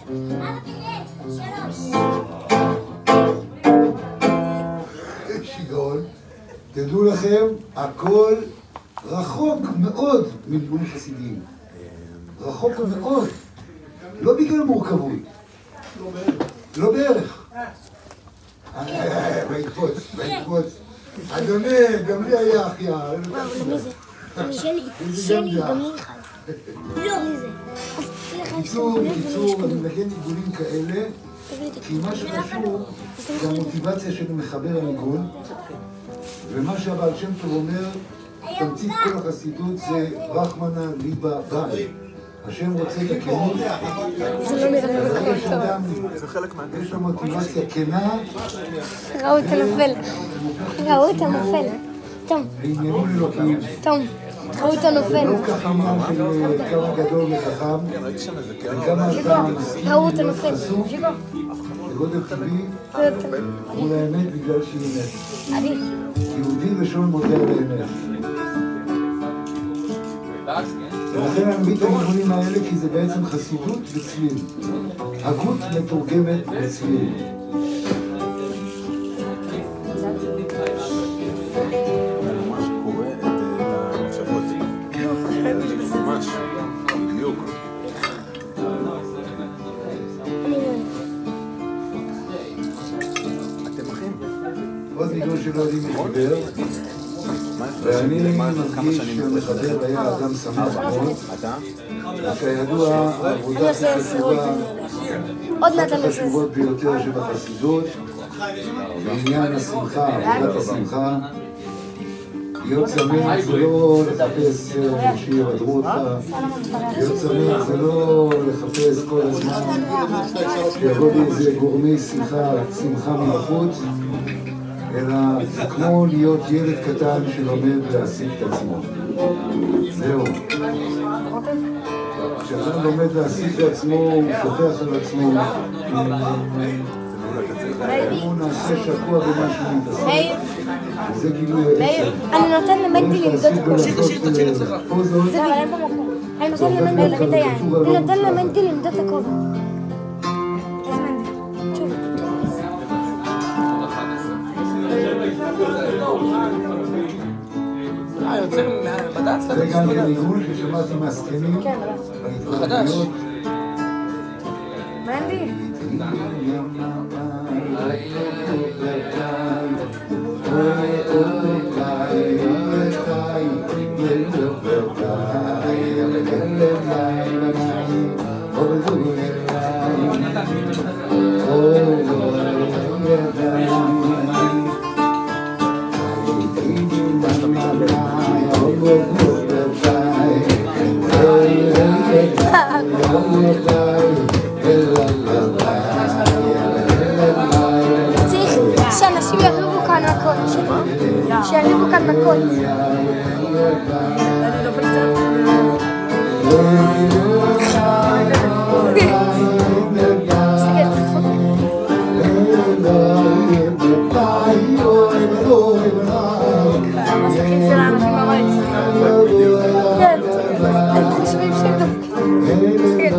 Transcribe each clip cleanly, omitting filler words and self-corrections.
שיגעון, תדעו לכם, הכל רחוק מאוד מלימודים חסידיים. רחוק מאוד. לא בגלל מורכבות. לא בערך. בעקבות. אדוני, גם לי היה אחיה. וואו, למי זה? שלי, גם לי אחד. לא, מי זה? בקיצור, אני מנגן ניגונים כאלה, כי מה שחשוב זה המוטיבציה של מחבר הניגון, ומה שהבעל שם טוב אומר, תמצית כל החסידות זה רחמנא ליבא בעי. השם רוצה את הכנות, זה לא נראה טוב. יש לו מוטיבציה כנה. ראו את הנופל. ראו את הנופל. תום. ועניינו אלוקים. תום. ראו את הנופל. לא כך עניין של כמה גדול וחכם, וכמה אתה ראו את הנופל. בגודל טבעי, מול האמת בגלל שהיא אמת. עדיף. יהודי לשון מודה על האמת. ולכן אני מביא את הניגונים האלה כי זה בעצם חסידות וצליל. הגות מתורגמת בצליל. ממש קורא את המחשבות. ממש, בדיוק. אתם אחים? עוד ניגון שלא יודעים מחבר, ואני מרגיש שהמחבר היה אדם שמח מאוד, וכידוע העבודה החשובות ביותר שבחסידות, בעניין השמחה, עבודת השמחה, להיות שמח זה לא לחפש שיבדרו אותך, להיות שמח זה לא לחפש כל הזמן שיבוא לי איזה גורמי שמחה מבחוץ, אלא זה כמו להיות ילד קטן שלומד להשיג את עצמו. זהו. כשאדם לומד להשיג את עצמו, הוא שוכח על עצמו. הוא נעשה שקוע במשהו מתעסק. וזה גילוי העצם. אני נותן למנדי למדוד את הכל. זה אבל אין במקום. אני נותן למנדי להביא את היין. אני נותן למנדי למדוד את הכל. איזה מנדי? שוב. יוצא מהבד"ץ? זה גם כניגון ששמעתי מהזקנים. חדש. מנדי? צריך שאנשים יריבו כאן מכות. שיריבו כאן מכות. המסכים של האנשים בבית. כן, הם חושבים שהם דווקא.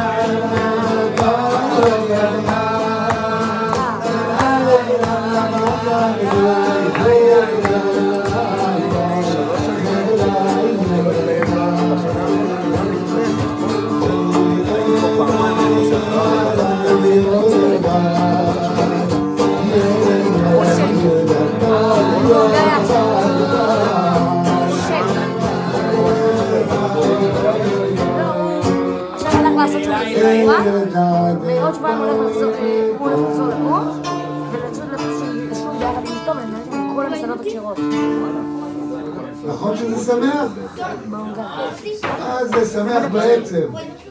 ועוד שבועיים הוא הולך לחזור לפה ולצוד לשוב ביחד עם אשתו ולנהל עם כל המסעדות הכשרות. נכון שזה שמח? זה שמח בעצם.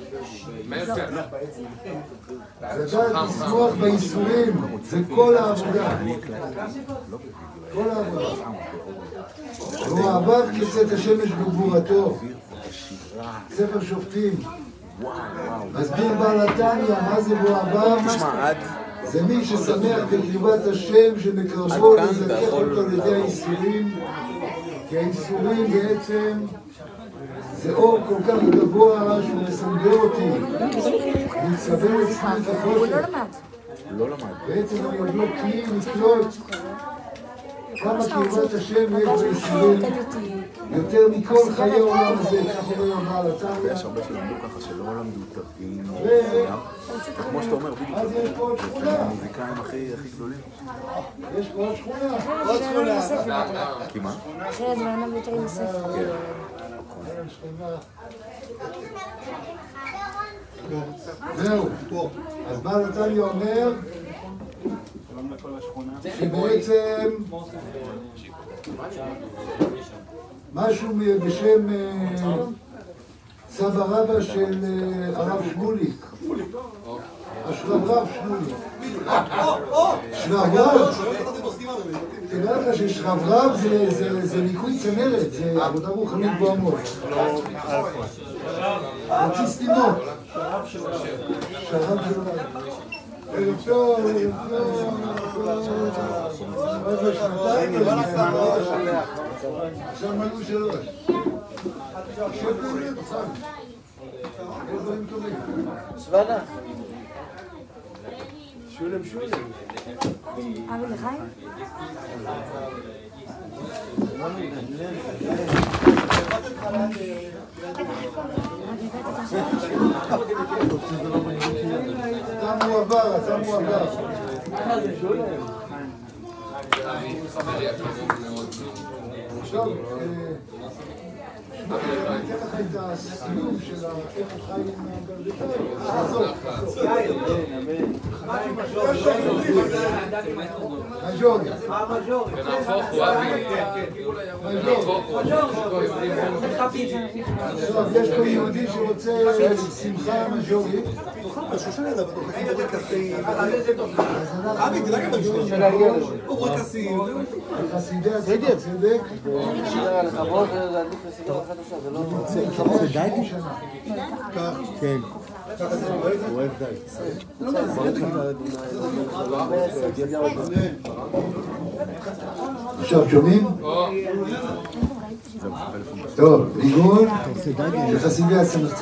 לדעת לשמוח בייסורים, זה כל העבודה. כל העבודה. הוא עבד כצאת השמש בגבורתו. ספר שופטים. מסביר בעל התניא, מה זה בו עבר? זה מי ששמח בקרבת השם שמקרבו לזכך אותו על ידי האיסורים, כי האיסורים בעצם זה אור כל כך גבוה שהוא מסנדר אותי, מצטבר אצלי את החושך. בעצם אני עוד לא כלי לקלוט כמה קרבת השם יש באיסורים יותר מכל חיי העולם הזה, כך אומר בעל התניא. יש הרבה שלמדו ככה שלא למדו תווים, כמו שאתה אומר, בדיוק, אז יש פה עוד שכונה. המוזיקאים הכי גדולים. יש פה עוד שכונה. עוד שכונה. כי מה? אחרת זה מענב יותר עם הספר. זהו. אז בעל התניא אומר שבעצם משהו בשם סבא רבא של הרב שמוליק, השרברב שמוליק. שרברב? תדע לך ששרברב זה ניקוי צנרת, זה עבודה רוחנית בעמוד. רציס סתימות. שרב שלו. ערב טוב, ערב טוב. עוד בשנתיים, עכשיו מלאו שלוש. שב באמת, צד. יש דברים טובים. סבנה. שולם. אבי לחיים? אתה מועבר. עכשיו, אני אתן לך את הסיום של הקטע חיים מהגרדיטאי. מז'ורי. ונהפוך הוא אבי. עכשיו, יש פה יהודי שרוצה שמחה מז'ורית. חסידי הצדק. זה די? כן. הוא אוהב די. עכשיו שומעים? טוב, ניגון לחסידי הצדק.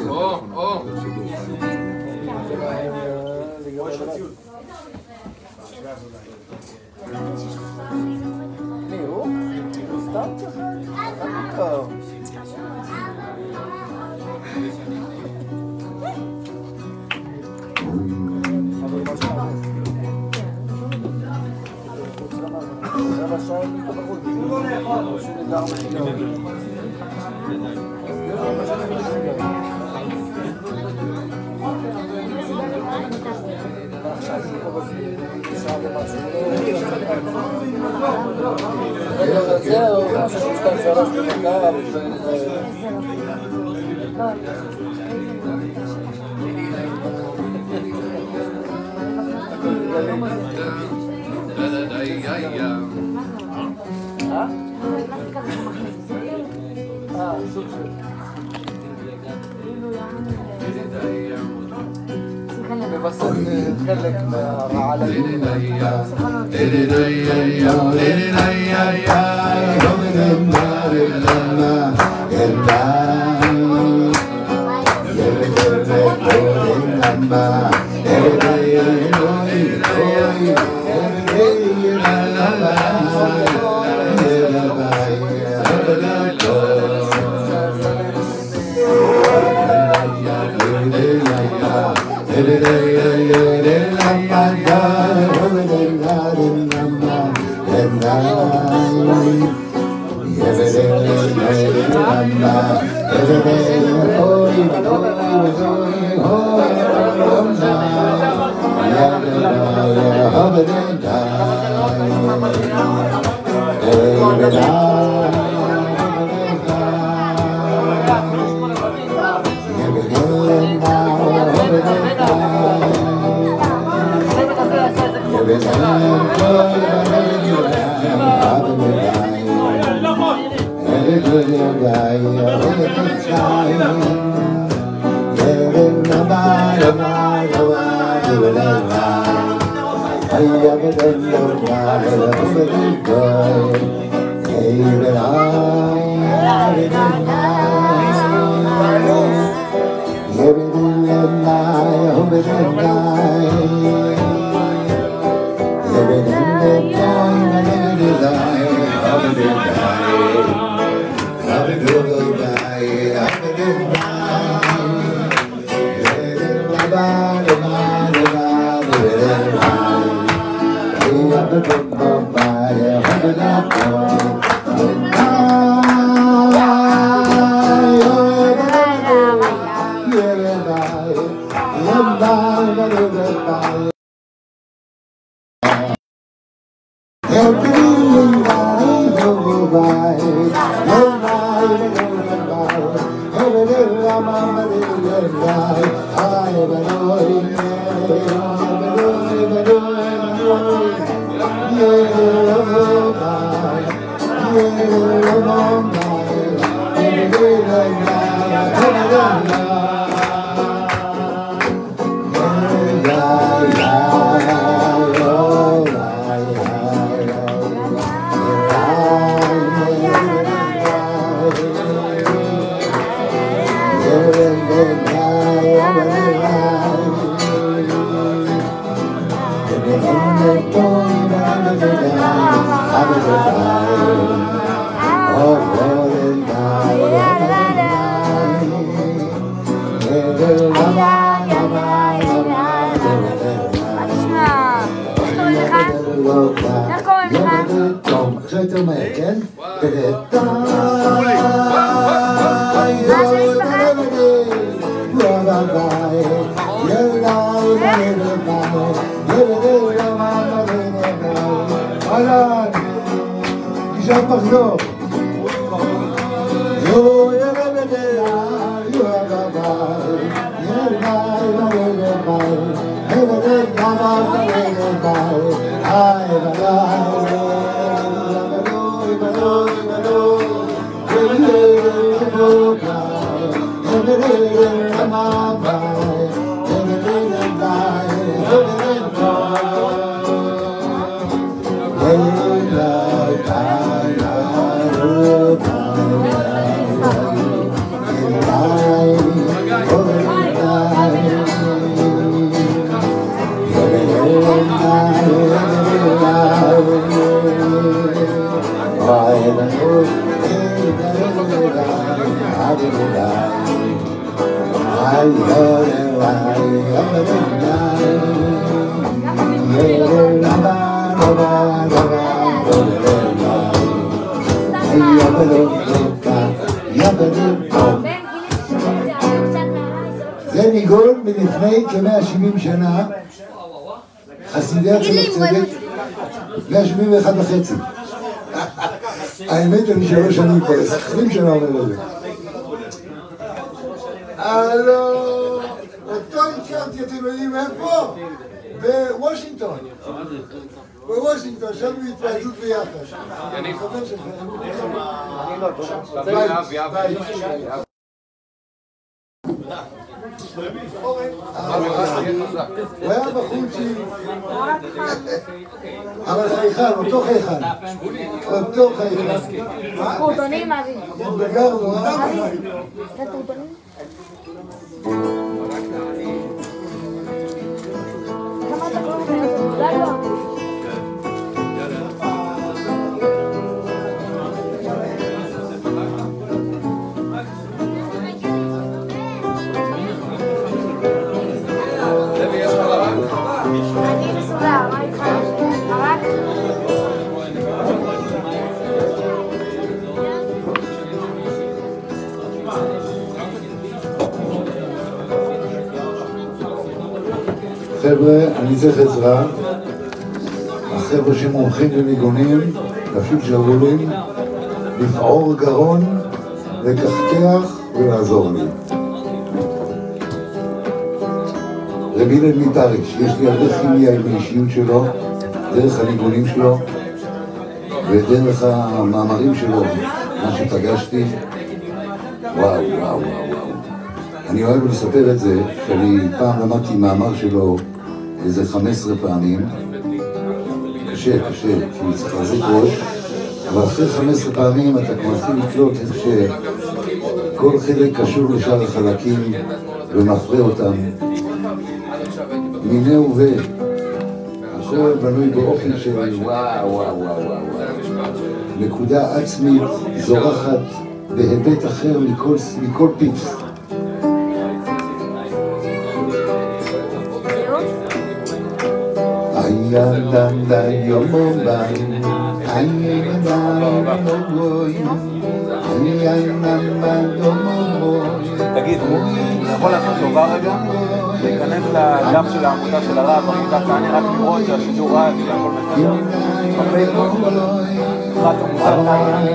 מבסס חלק מהרעלנים. זה ניגון מלפני כ-170 שנה, חסידי הצדק צדק, 171 וחצי. האמת אני 3 שנים פה, 20 שנה אומר לזה. הלו, אותו הכרתי, אתם יודעים איפה? בוושינגטון. בוושינגטון, שם בהתפעלות ביחד. אני חבר שלך. אני לא, הוא היה בחוצ'י, אבל חייכן, אותו חייכן. אותו חייכן. טורטונים, אבי. בגרנו, אבי, זה טורטונים? חבר'ה, אני צריך עזרה. החבר'ה שמומחים לניגונים, להפיק שרוולים, לפעור גרון, לקחקח ולעזור לי. רבי הלל מיטריץ', יש לי הרבה כימיה עם האישיות שלו, דרך הניגונים שלו ודרך המאמרים שלו, מה שפגשתי. וואו, וואו, וואו, וואו. אני אוהב לספר את זה, שאני פעם למדתי מאמר שלו איזה 15 פעמים. קשה, כי צריך להחזיק ראש, אבל אחרי 15 פעמים אתה כבר מתחיל לקלוט איך שכל חלק קשור לשאר החלקים ומפרה אותם. מיני ובה. הכל בנוי באופן של וואו, וואו, וואו, וואו. נקודה עצמית זורחת בהיבט אחר מכל פיפס. תגיד, אני יכול לעשות טובה רגע? להיכנס לדף של העמותה של הרב, עמותת מענה, רק לראות שהשידור רב, שהכל בסדר. בפייסבוק, אחת עמותת מענה,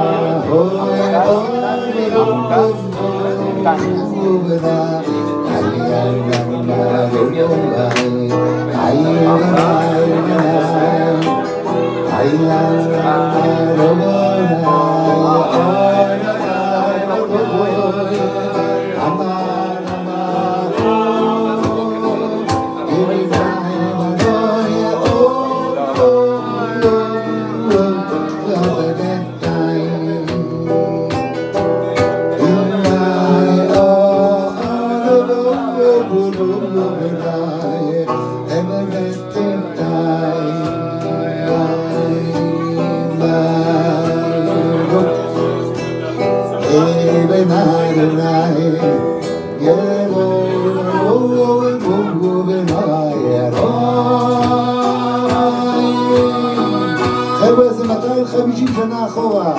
חבר'ה, זה 250 שנה אחורה.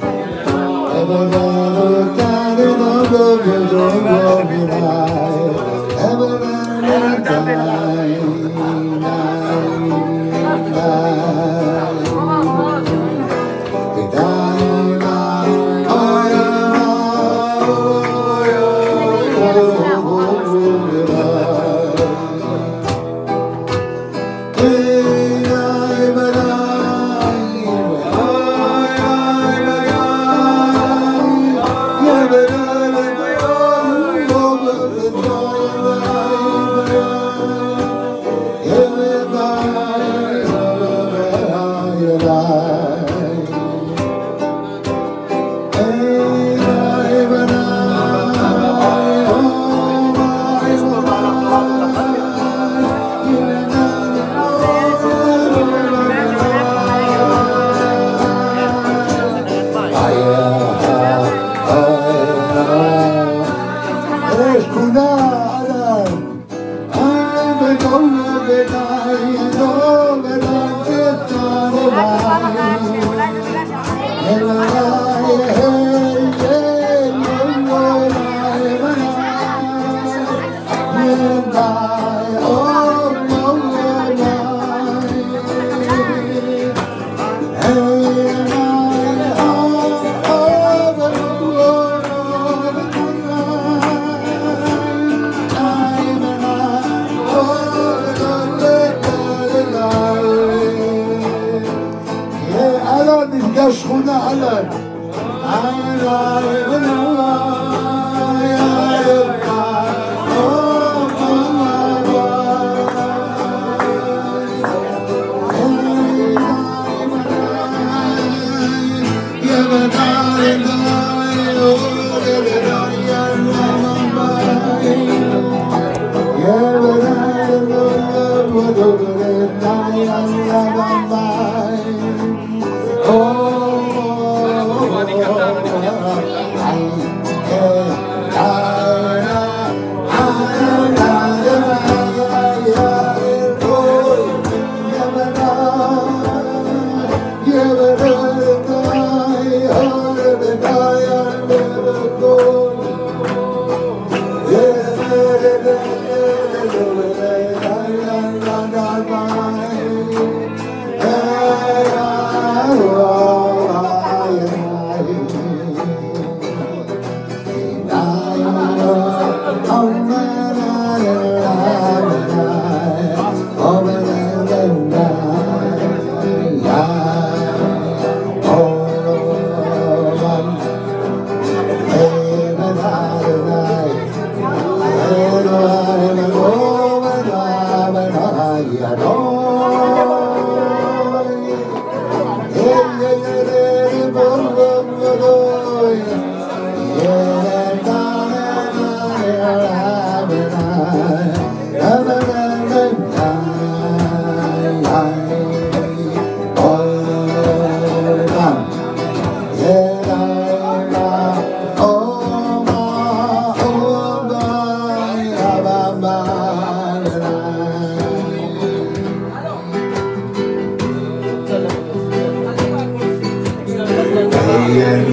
שכונה אלן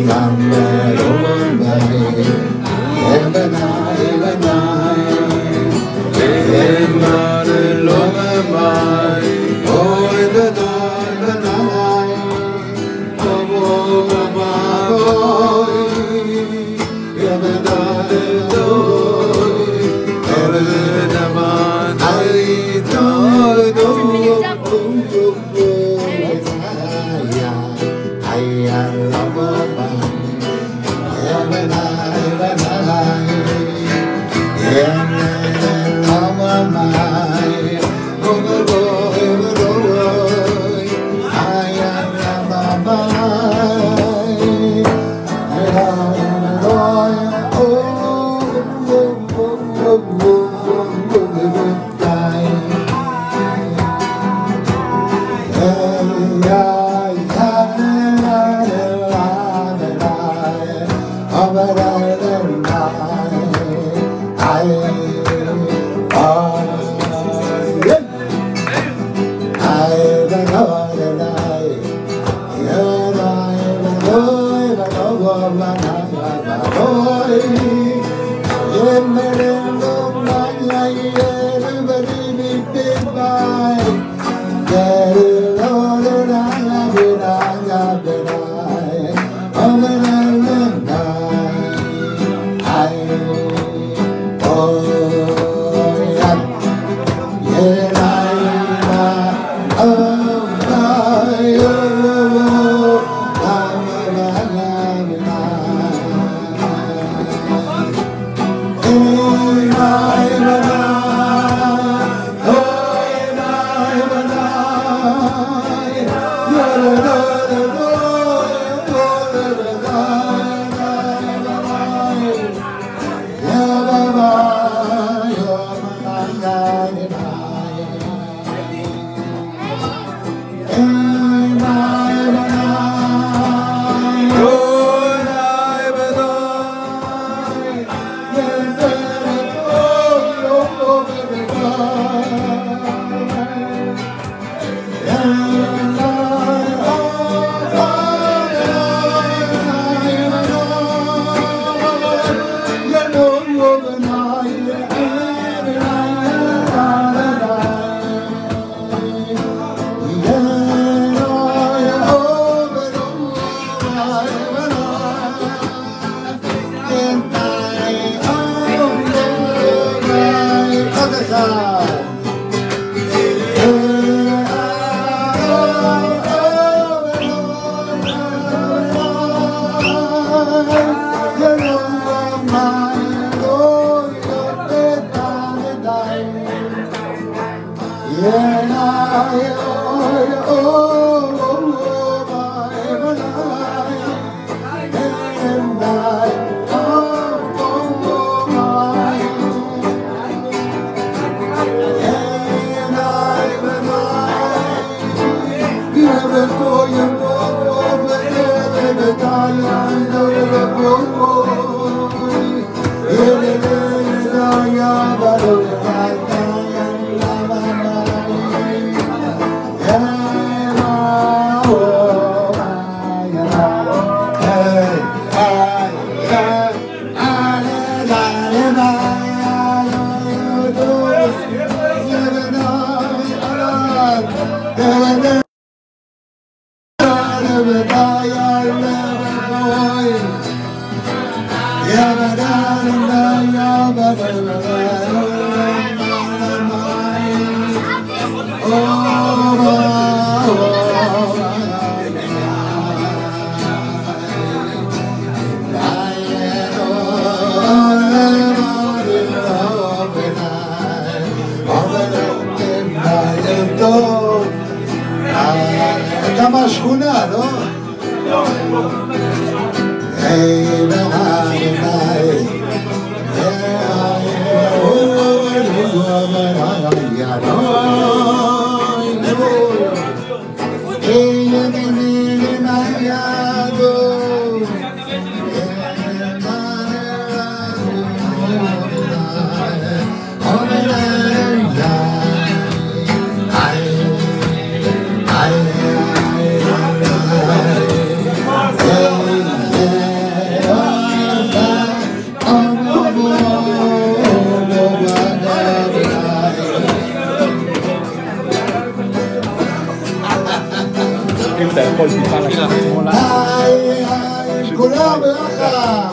אתה מהשכונה, לא? Yeah. הכל תוכל לקחת שמאלה. כולם ביחד.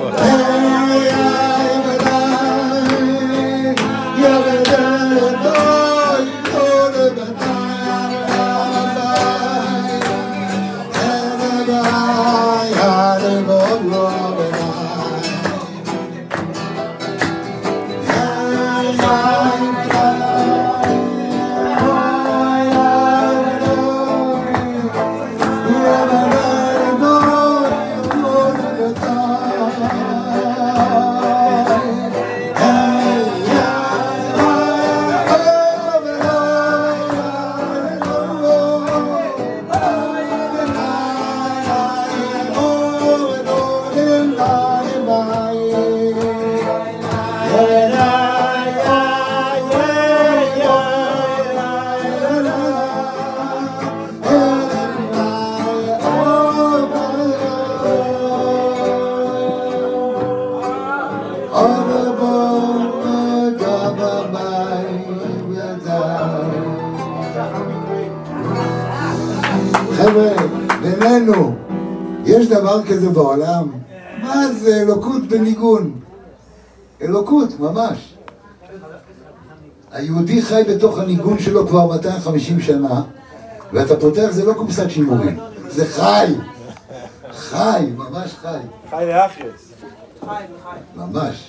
חבר'ה, בינינו, יש דבר כזה בעולם? מה זה אלוקות בניגון? אלוקות, ממש. היהודי חי בתוך הניגון שלו כבר 250 שנה, ואתה פותח, זה לא קופסת שימורים, זה חי. חי, ממש חי. חי לאחרס. ממש.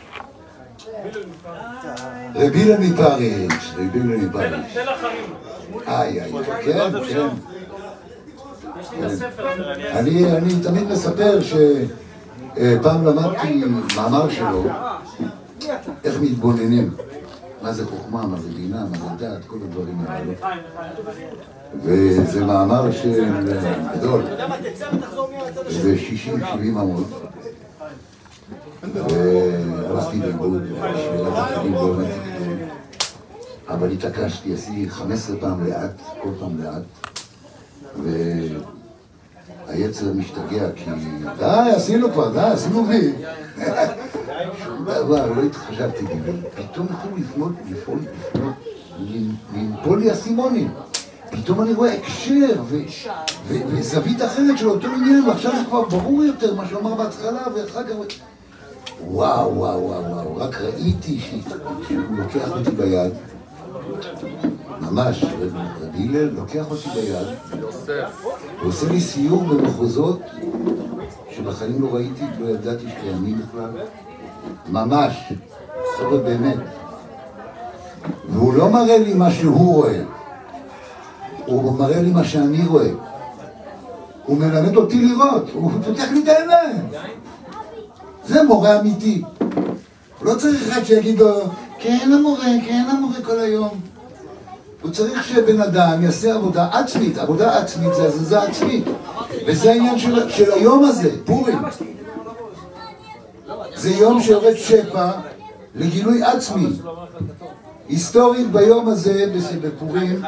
רבי אילן מפריץ', רבי אילן מפריץ'. איי, כן, כן. אני תמיד מספר שפעם למדתי מאמר שלו, איך מתבוננים. מה זה חוכמה, מה זה בינה, מה זה דעת, כל הדברים האלה. וזה מאמר של גדול. זה 60-70 עמוד. והלכתי לאיבוד, שבירת החיים לא הבנתי כלום. אבל התעקשתי, עשיתי 15 פעם לאט, כל פעם לאט. והיצר משתגע כי... די, עשינו כבר, די, עשינו בי. שום דבר, לא התחשבתי בי. פתאום התחילו לנפול לי הסימונים. פתאום אני רואה הקשר וזווית אחרת של אותו עניין, ועכשיו זה כבר ברור יותר מה שאומר בהתחלה, ואחר כך... וואו, וואו, וואו, וואו, רק ראיתי שהוא לוקח אותי ביד. ממש, רבי הלל לוקח אותי ביד, הוא עושה לי סיור במחוזות שבחיים לא ראיתי, לא ידעתי שקיימים בכלל, ממש, סורת באמת. והוא לא מראה לי מה שהוא רואה, הוא מראה לי מה שאני רואה. הוא מלמד אותי לראות, הוא פותח לי את העיניים. זה מורה אמיתי. הוא לא צריך אחד שיגיד לו, כן המורה כל היום. הוא צריך שבן אדם יעשה עבודה עצמית. עבודה עצמית זה הזזה עצמית. וזה העניין של היום הזה, פורים. זה יום שיורד שפע לגילוי עצמי. היסטורית ביום הזה, בפורים,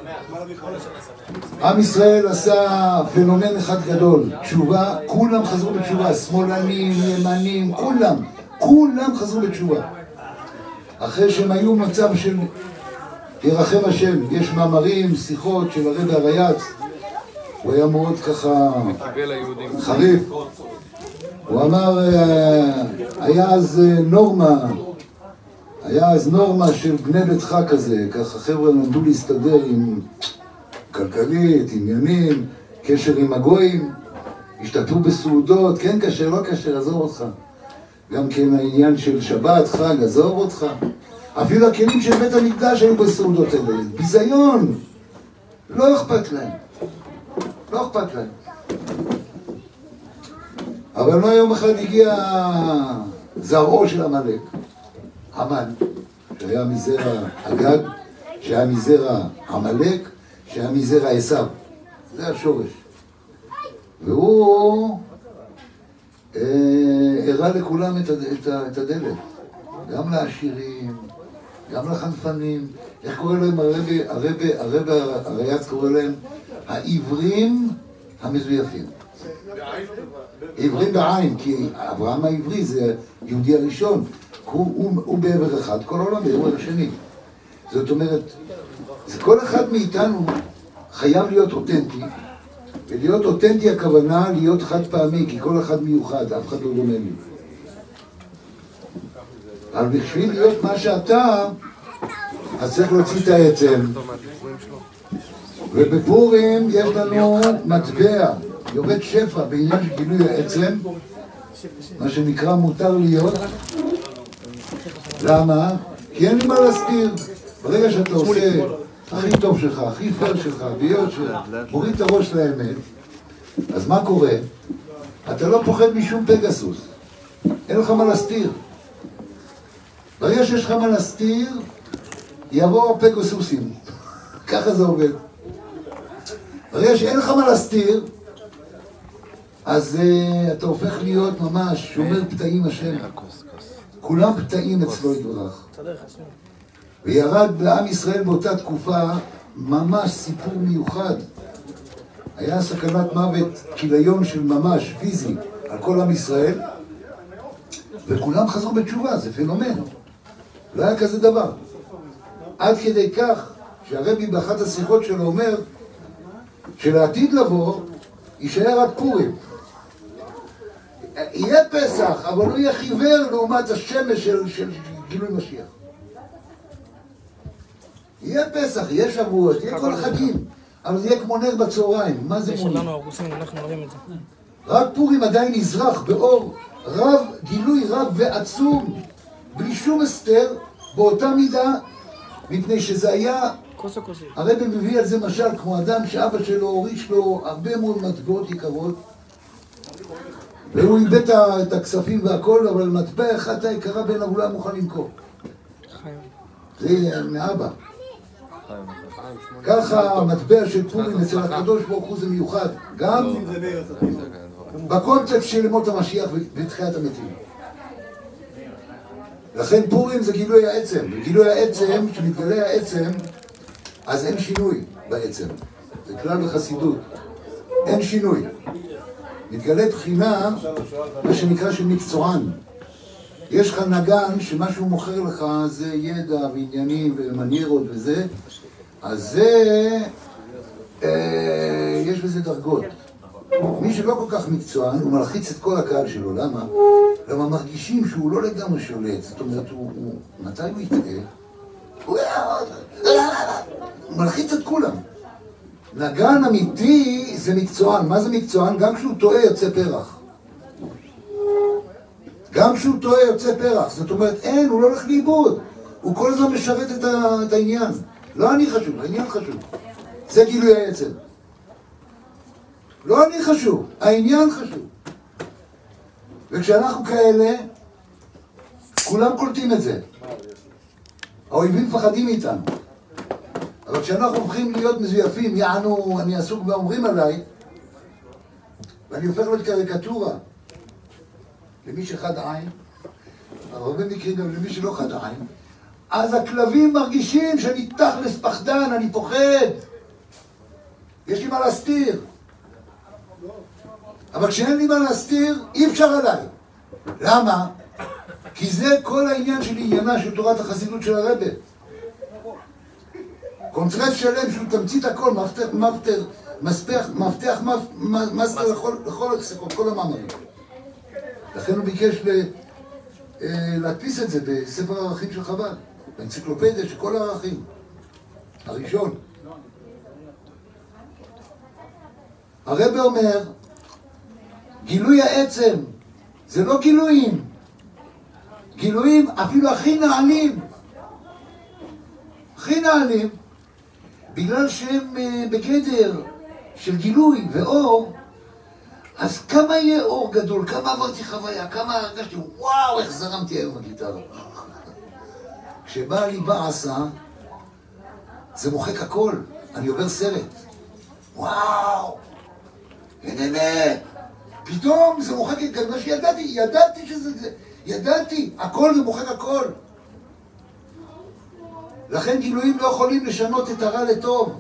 עם ישראל עשה פנומן אחד גדול, תשובה, כולם חזרו בתשובה, שמאלנים, ימנים, כולם חזרו בתשובה. אחרי שהם היו במצב של ירחם השם, יש מאמרים, שיחות של הרבי הרייץ, הוא היה מאוד ככה חריף. הוא אמר, היה אז נורמה של בני ביתך כזה, ככה חבר'ה למדו להסתדר עם כלכלית, עניינים, קשר עם הגויים, השתתפו בסעודות, כן קשר, לא קשר, עזוב אותך. גם כן העניין של שבת, חג, עזוב אותך. אפילו הכלים של בית המקדש היו בסעודות האלה, ביזיון, לא אכפת להם, לא אכפת להם. אבל לא יום אחד הגיע זרעו של עמלק, המן, שהיה מזרע אגג, שהיה מזרע עמלק, שהיה מזרע עשיו. זה השורש. והוא הראה לכולם את הדלת. גם לעשירים, גם לחנפנים. איך קורא להם הרבי הרייץ קורא להם? העברים המזויפים. עברים בעין, כי אברהם העברי זה יהודי הראשון. הוא בעבר אחד, כל העולם בעבר השני. זאת אומרת, כל אחד מאיתנו חייב להיות אותנטי, ולהיות אותנטי הכוונה להיות חד פעמי, כי כל אחד מיוחד, אף אחד לא דומה לי. אבל בשביל להיות מה שאתה, אז צריך להוציא את העצם. ובפורים יש לנו מטבע, יורד שפע בעניין של גילוי העצם, מה שנקרא מותר להיות. למה? כי אין לי מה להסתיר. ברגע שאתה עושה הכי טוב שלך, הכי פייר שלך, והיות שמוריד את הראש לאמת, אז מה קורה? אתה לא פוחד משום פגסוס. אין לך מה להסתיר. ברגע שיש לך מה להסתיר, יבואו פגסוסים. ככה זה עובד. ברגע שאין לך מה להסתיר, אז אתה הופך להיות ממש שומר פתאים השם. כולם פתאים אצלו יתברך. וירד לעם ישראל באותה תקופה ממש סיפור מיוחד. היה סכנת מוות, כיליון של ממש פיזי על כל עם ישראל, וכולם חזרו בתשובה, זה פנומן. לא היה כזה דבר. עד כדי כך שהרבי באחת השיחות שלו אומר שלעתיד לבוא יישאר רק פורים. יהיה פסח, אבל הוא יהיה חיוור לעומת השמש של גילוי משיח. יהיה פסח, יהיה שבועות, יהיה כל החגים, אבל זה יהיה כמו נר בצהריים. מה זה מוני? רק פורים עדיין נזרח באור רב, גילוי רב ועצום, בלי שום הסתר, באותה מידה, מפני שזה היה... הרבי מביא על זה משל, כמו אדם שאבא שלו הוריש לו הרבה מאוד מטבעות יקרות, והוא איבד את הכספים והכל, אבל מטבע אחת היקרה בין העולם מוכן למכור. זה מאבא. ככה המטבע של פורים אצל הקדוש ברוך הוא זה מיוחד, גם בקונטקסט של ימות המשיח ותחיית המתים. לכן פורים זה גילוי העצם, וגילוי העצם, כשמתגלה העצם, אז אין שינוי בעצם. זה כלל בחסידות. אין שינוי. מתגלה תחינה, מה שנקרא של מקצוען. יש לך נגן שמה שהוא מוכר לך זה ידע ועניינים ומניירות וזה, אז זה, יש בזה דרגות. מי שלא כל כך מקצוען, הוא מלחיץ את כל הקהל שלו. למה? למה מרגישים שהוא לא לגמרי שולט. זאת אומרת, מתי הוא יתגלה? הוא מלחיץ את כולם. נגן אמיתי זה מקצוען. מה זה מקצוען? גם כשהוא טועה יוצא פרח. גם כשהוא טועה יוצא פרח. זאת אומרת, אין, הוא לא הולך לאיבוד. הוא כל הזמן משרת את העניין. לא אני חשוב, העניין חשוב. זה גילוי העצם. לא אני חשוב, העניין חשוב. וכשאנחנו כאלה, כולם קולטים את זה. האויבים מפחדים מאיתנו. אבל כשאנחנו הופכים להיות מזויפים, יענו, אני עסוק ואומרים עליי, ואני הופך להיות קריקטורה למי שחד עין, אבל הרבה מקרים גם למי שלא חד עין, אז הכלבים מרגישים שאני תכלס פחדן, אני פוחד. יש לי מה להסתיר. אבל כשאין לי מה להסתיר, אי אפשר עליי. למה? כי זה כל העניין של עניינה של תורת החסידות של הרבי. קונטרס שלם שהוא תמצית הכל, מפתח מסתר לכל הלקסיקון, כל המאמרים. לכן הוא ביקש להדפיס את זה בספר הערכים של חב"ד, באנציקלופדיה של כל הערכים. הראשון. הרבי אומר, גילוי העצם זה לא גילויים. גילויים אפילו הכי נעלים. הכי נעלים. בגלל שהם בגדר של גילוי ואור, אז כמה יהיה אור גדול, כמה עברתי חוויה, כמה הרגשתי, וואו, איך זרמתי היום בגיטרה. כשבאה לי בעשה, זה מוחק הכל, אני עובר סרט. וואו, הנה, פתאום זה מוחק את גדול, ידעתי שזה, ידעתי, הכל זה מוחק הכל. לכן גילויים לא יכולים לשנות את הרע לטוב.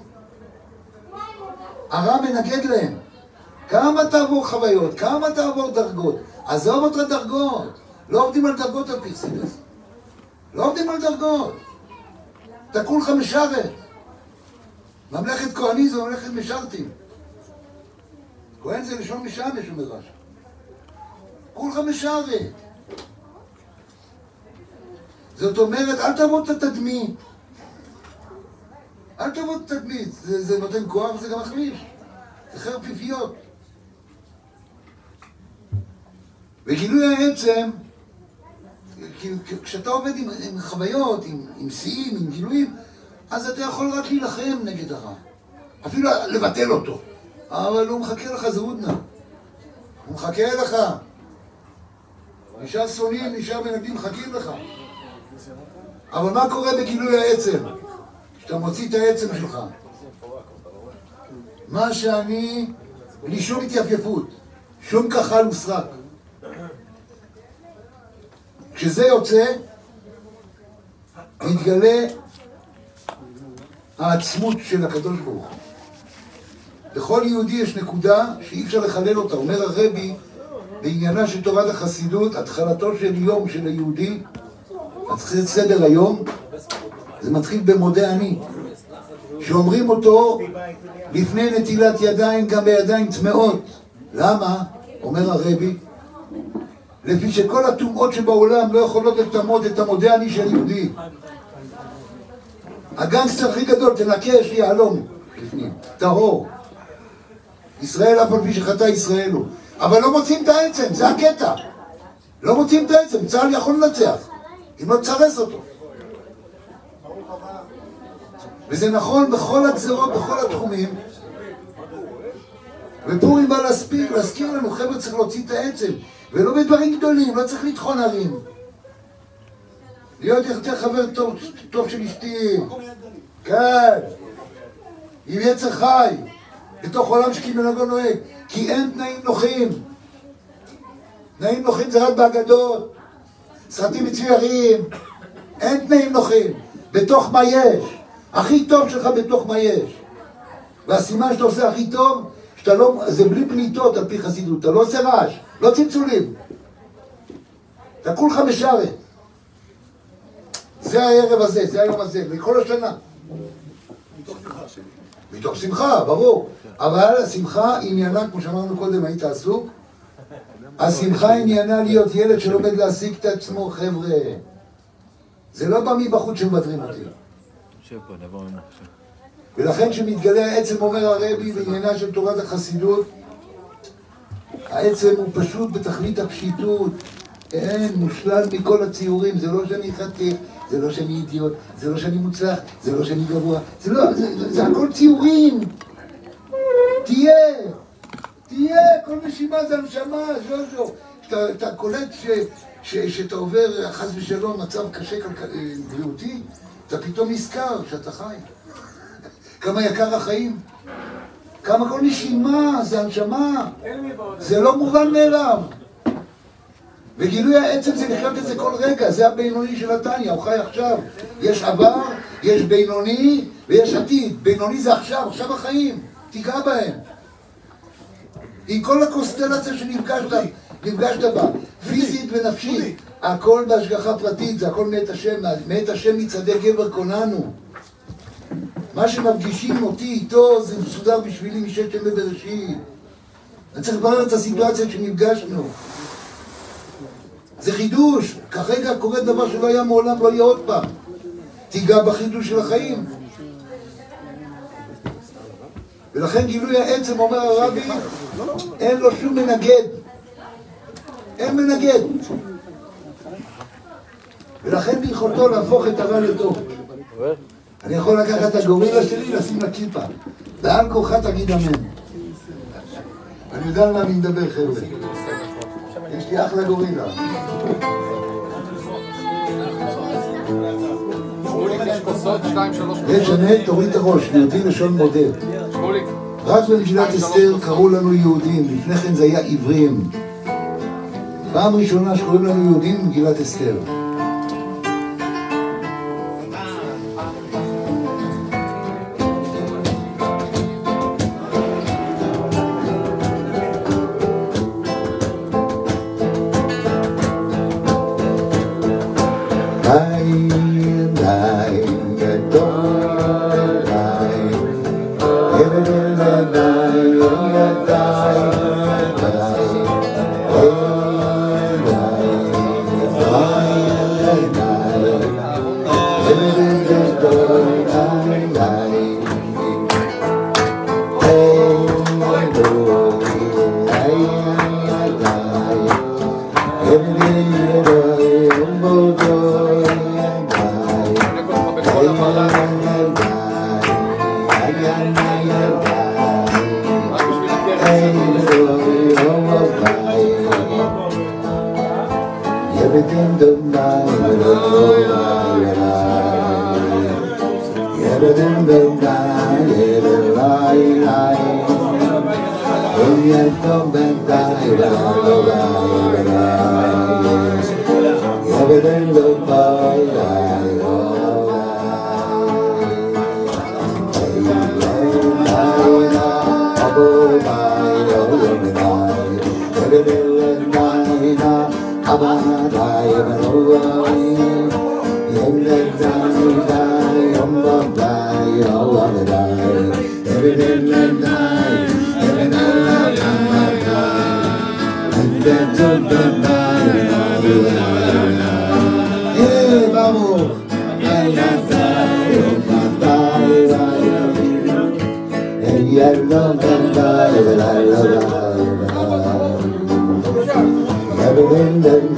הרע מנגד להם. כמה תעבור חוויות, כמה תעבור דרגות. עזוב אותך דרגות. לא עובדים על דרגות על פרסידס. לא עובדים על דרגות. תקעו לך משרת. ממלכת כהנים זה ממלכת משרתים. כהן זה לשון משמש, אומר רש"י. כולך משרת. זאת אומרת, אל תעבוד את התדמית. אל תעבוד את התדמית. זה נותן כוח וזה גם מחליש. זה חרב פיפיות. וגילוי העצם, כשאתה עובד עם חוויות, עם שיאים, עם גילויים, אז אתה יכול רק להילחם נגד הרע. אפילו לבטל אותו. אבל הוא מחכה לך, זה הודנה. הוא מחכה לך. נשאר שונאים, נשאר מנגדים, מחכים לך. אבל מה קורה בגילוי העצם? כשאתה מוציא את העצם שלך. מה שאני, בלי שום התייפייפות, שום כחל וסרק. כשזה יוצא, מתגלה העצמות של הקדוש ברוך הוא. לכל יהודי יש נקודה שאי אפשר לחלל אותה. אומר הרבי, בעניינה של תורת החסידות, התחלתו של יום של היהודי, מתחיל סדר היום, זה מתחיל במודה אני. שאומרים אותו לפני נטילת ידיים, גם בידיים טמאות. למה? אומר הרבי, לפי שכל הטומאות שבעולם לא יכולות לטמות את המודה אני של יהודי. הגנגסטר הכי גדול, תנקה, יש לי יהלום לפנים, טהור. ישראל אף על פי שחטא ישראל הוא. אבל לא מוצאים את העצם, זה הקטע. לא מוצאים את העצם, צה"ל יכול לנצח, אם לא תצרס אותו. וזה נכון בכל הגזרות, בכל התחומים. ופורים בא להזכיר לנו, חבר'ה, צריך להוציא את העצם. ולא בדברים גדולים, לא צריך לטחון הרים. להיות יותר חבר טוב של אשתי. כן. עם יצר חי. בתוך עולם שכמנהגו נוהג. כי אין תנאים נוחים. תנאים נוחים זה רק באגדות. סרטים מצוירים. אין תנאים נוחים. בתוך מה יש. הכי טוב שלך בתוך מה יש. והסימן שאתה עושה הכי טוב, שאתה לא, זה בלי פליטות על פי חסידות. אתה לא עושה רעש. לא צלצולים. אתה כולך משרת. זה הערב הזה, זה היום הזה, מכל השנה. מתוך שמחה, ברור. אבל השמחה עניינה, כמו שאמרנו קודם, היית עסוק. השמחה עניינה להיות ילד שלומד להשיג את עצמו, חבר'ה. זה לא בא מבחוץ שמבטרים אותי. ולכן שמתגלה העצם, אומר הרבי, בעניינה של תורת החסידות, העצם הוא פשוט בתכלית הפשיטות. אין, מושלל מכל הציורים. זה לא שאני חתיך, זה לא שאני אידיוט, זה לא שאני מוצלח, זה לא שאני גבוה. זה הכל ציורים. תהיה, כל נשימה זה הנשמה, ז'וז'ו. אתה קולט שאתה עובר, חס ושלום, מצב קשה בריאותי, אתה פתאום נזכר שאתה חי. כמה יקר החיים. כמה כל נשימה, זה הנשמה. זה לא מובן מאליו. וגילוי העצם זה לחיות את זה כל רגע. זה הבינוני של התניא, הוא חי עכשיו. יש עבר, יש בינוני ויש עתיד. בינוני זה עכשיו, עכשיו החיים. תיגע בהם. עם כל הקונסטלציה שנפגשת בה, פיזית ונפשית. הכל בהשגחה פרטית, זה הכל מאת השם. מאת השם מצעדי גבר קוננו. מה שמרגישים אותי איתו זה מסודר בשבילי מששת ימי בראשית. אני צריך לברר את הסיטואציה שנפגשנו. זה חידוש. כרגע קורה דבר שלא היה מעולם, לא יהיה עוד פעם. תיגע בחידוש של החיים. ולכן גילוי העצם, אומר הרבי, אין לו שום מנגד. אין מנגד. ולכן ביכולתו להפוך את הרע לטוב. אני יכול לקחת את הגורילה שלי, לשים לה כיפה. ועל כוחה תגיד אמן. אני יודע על מה אני מדבר, חבר'ה. יש לי אחלה גורילה. יש ענת, תוריד את הראש, יהודי לשון מודה. רק במגילת אסתר קראו לנו יהודים, לפני כן זה היה עברים. פעם ראשונה שקוראים לנו יהודים במגילת אסתר. Yadai, Everything done by everything done by every lie. When you come back, everything done by everything that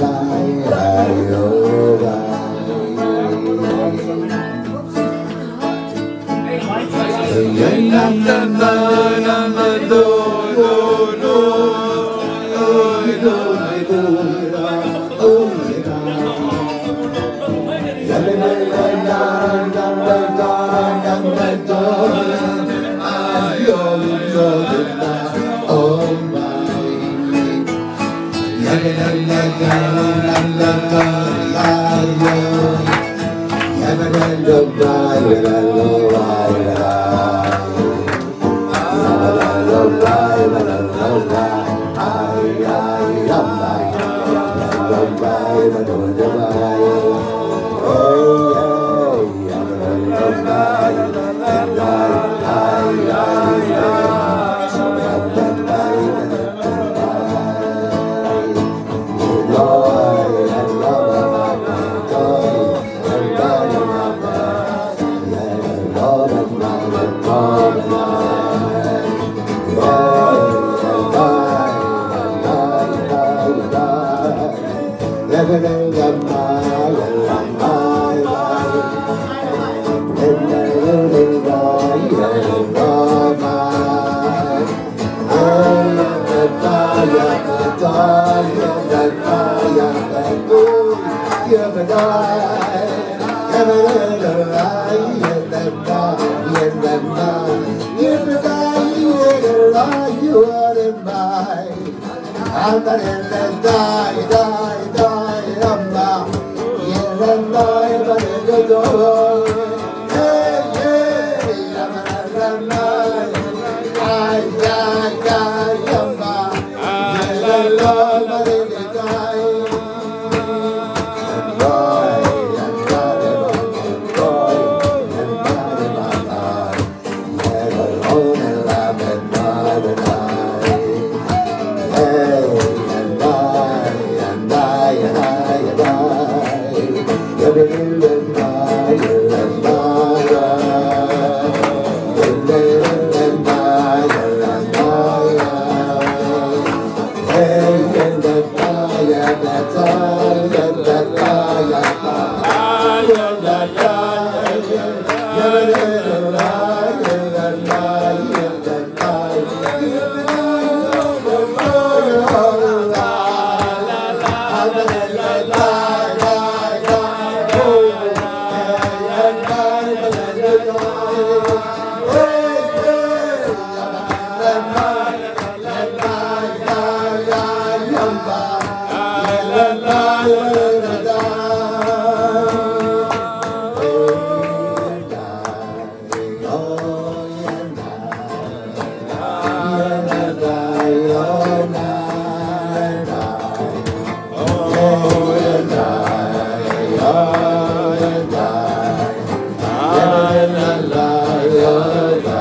la la la la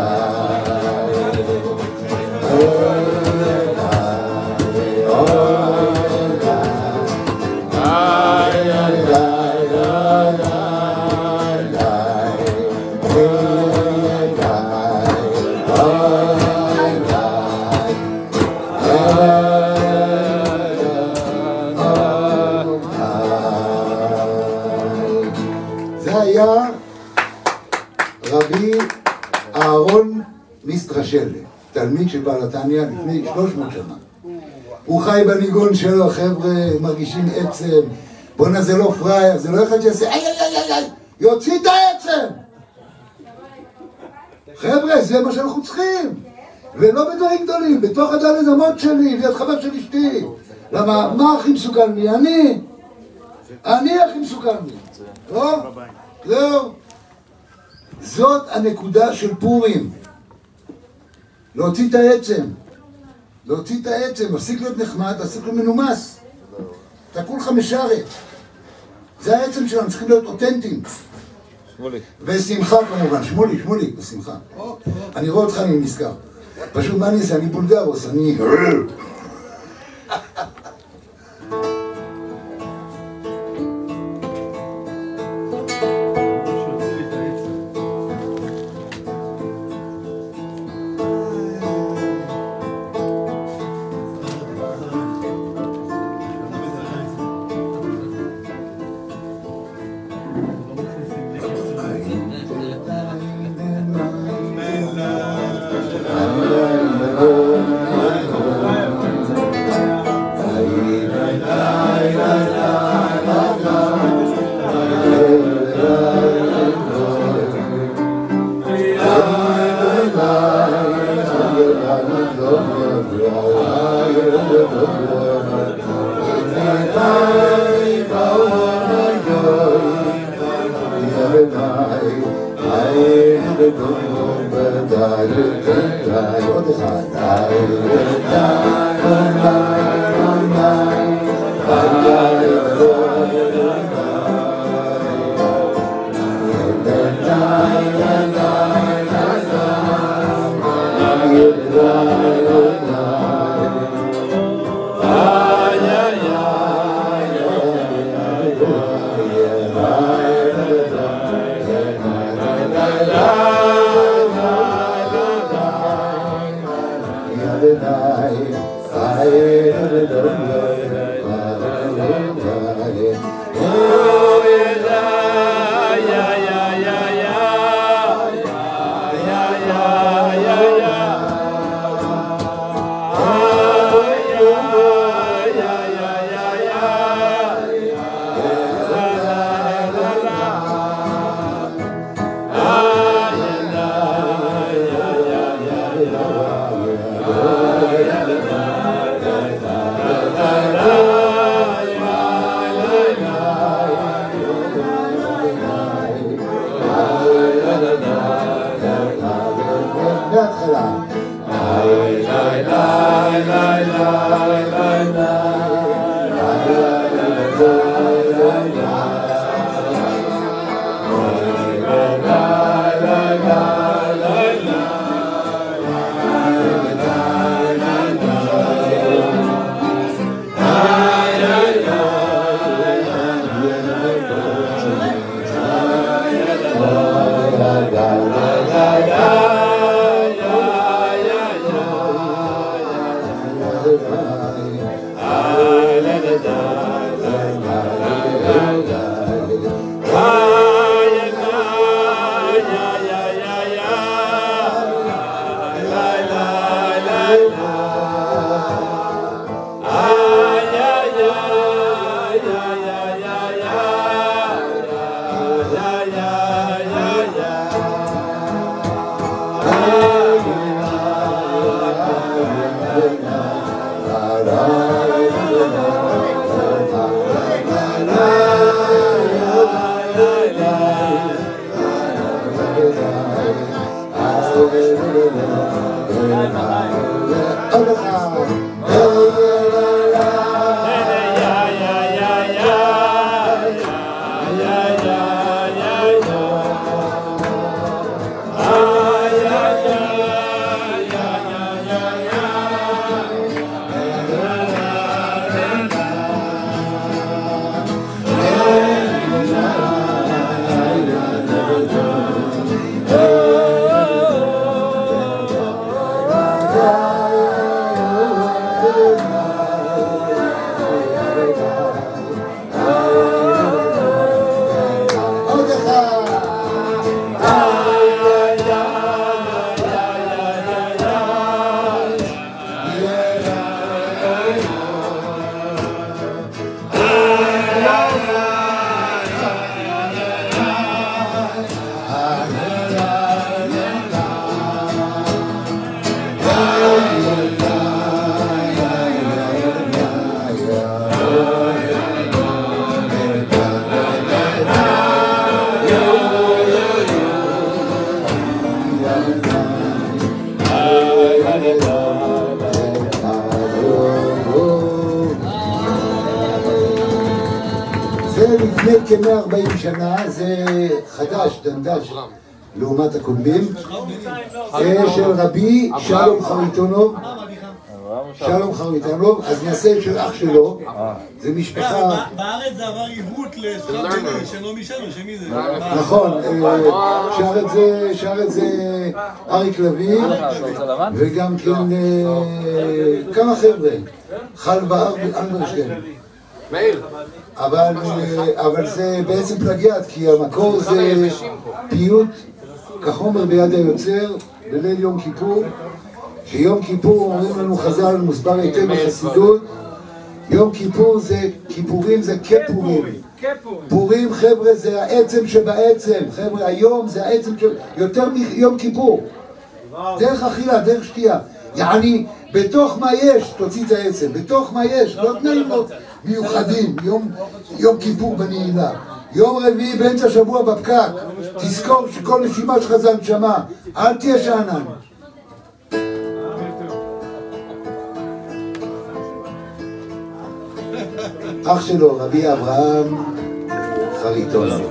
רבי אהרון מיסטרשלה, תלמיד של בעל התניא לפני 300 שנה. הוא חי בניגון שלו, חבר'ה מרגישים עצם, בואנה זה לא פרייר, זה לא אחד שיעשה איי איי איי איי, יוציא את העצם! חבר'ה, זה מה שאנחנו צריכים, ולא בדברים גדולים, בתוך הדלת אמות שלי, להיות חבר של אשתי. למה, מה הכי מסוכן לי? אני הכי מסוכן לי. לא? זהו. זאת הנקודה של פורים. להוציא את העצם. להוציא את העצם, מפסיק להיות נחמד, תפסיק להיות מנומס. אתה כולך משרת. זה העצם שלנו, צריכים להיות אותנטיים. ושמחה כמובן, שמולי, בשמחה. אני רואה אותך, אני נזכר. פשוט מה אני אעשה? אני בולגרוס, אני... Oh זה לפני כ-140 שנה, זה חדש, דנדש, לעומת הקודמים. זה של רבי שלום חריטונוב. שלום חריטונוב, אז נעשה של אח שלו, זה משפחה... בארץ זה עבר עיוות שלא משלו, שמי זה? נכון, שר את זה אריק לוי, וגם כן כמה חבר'ה, חלבה אלברשטיין. אבל זה בעצם פלגיאט, כי המקור זה פיוט כחומר ביד היוצר בליל יום כיפור, שיום כיפור אומרים לנו חז"ל מוסבר היטב בחסידות, יום כיפור זה, כיפורים זה כפורים, פורים חבר'ה זה העצם שבעצם, חבר'ה היום זה העצם יותר מיום כיפור, דרך אכילה, דרך שתייה, יעני בתוך מה יש תוציא את העצם, בתוך מה יש, לא תנאים מיוחדים, יום כיפור בנעילה, יום רביעי באמצע שבוע בפקק, תזכור שכל נשימה שלך זה הנשמה, אל תהיה שאנן. אח שלו, רבי אברהם חריטונוב.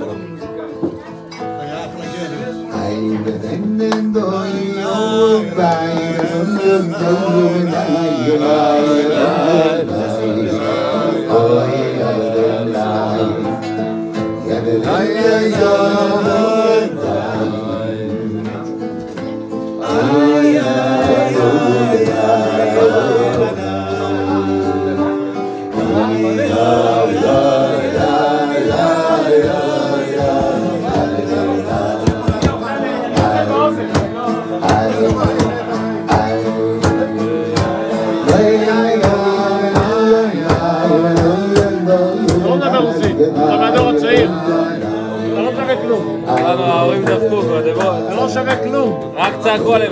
ההורים דפקו, זה לא שווה כלום. רק צעקו עליהם.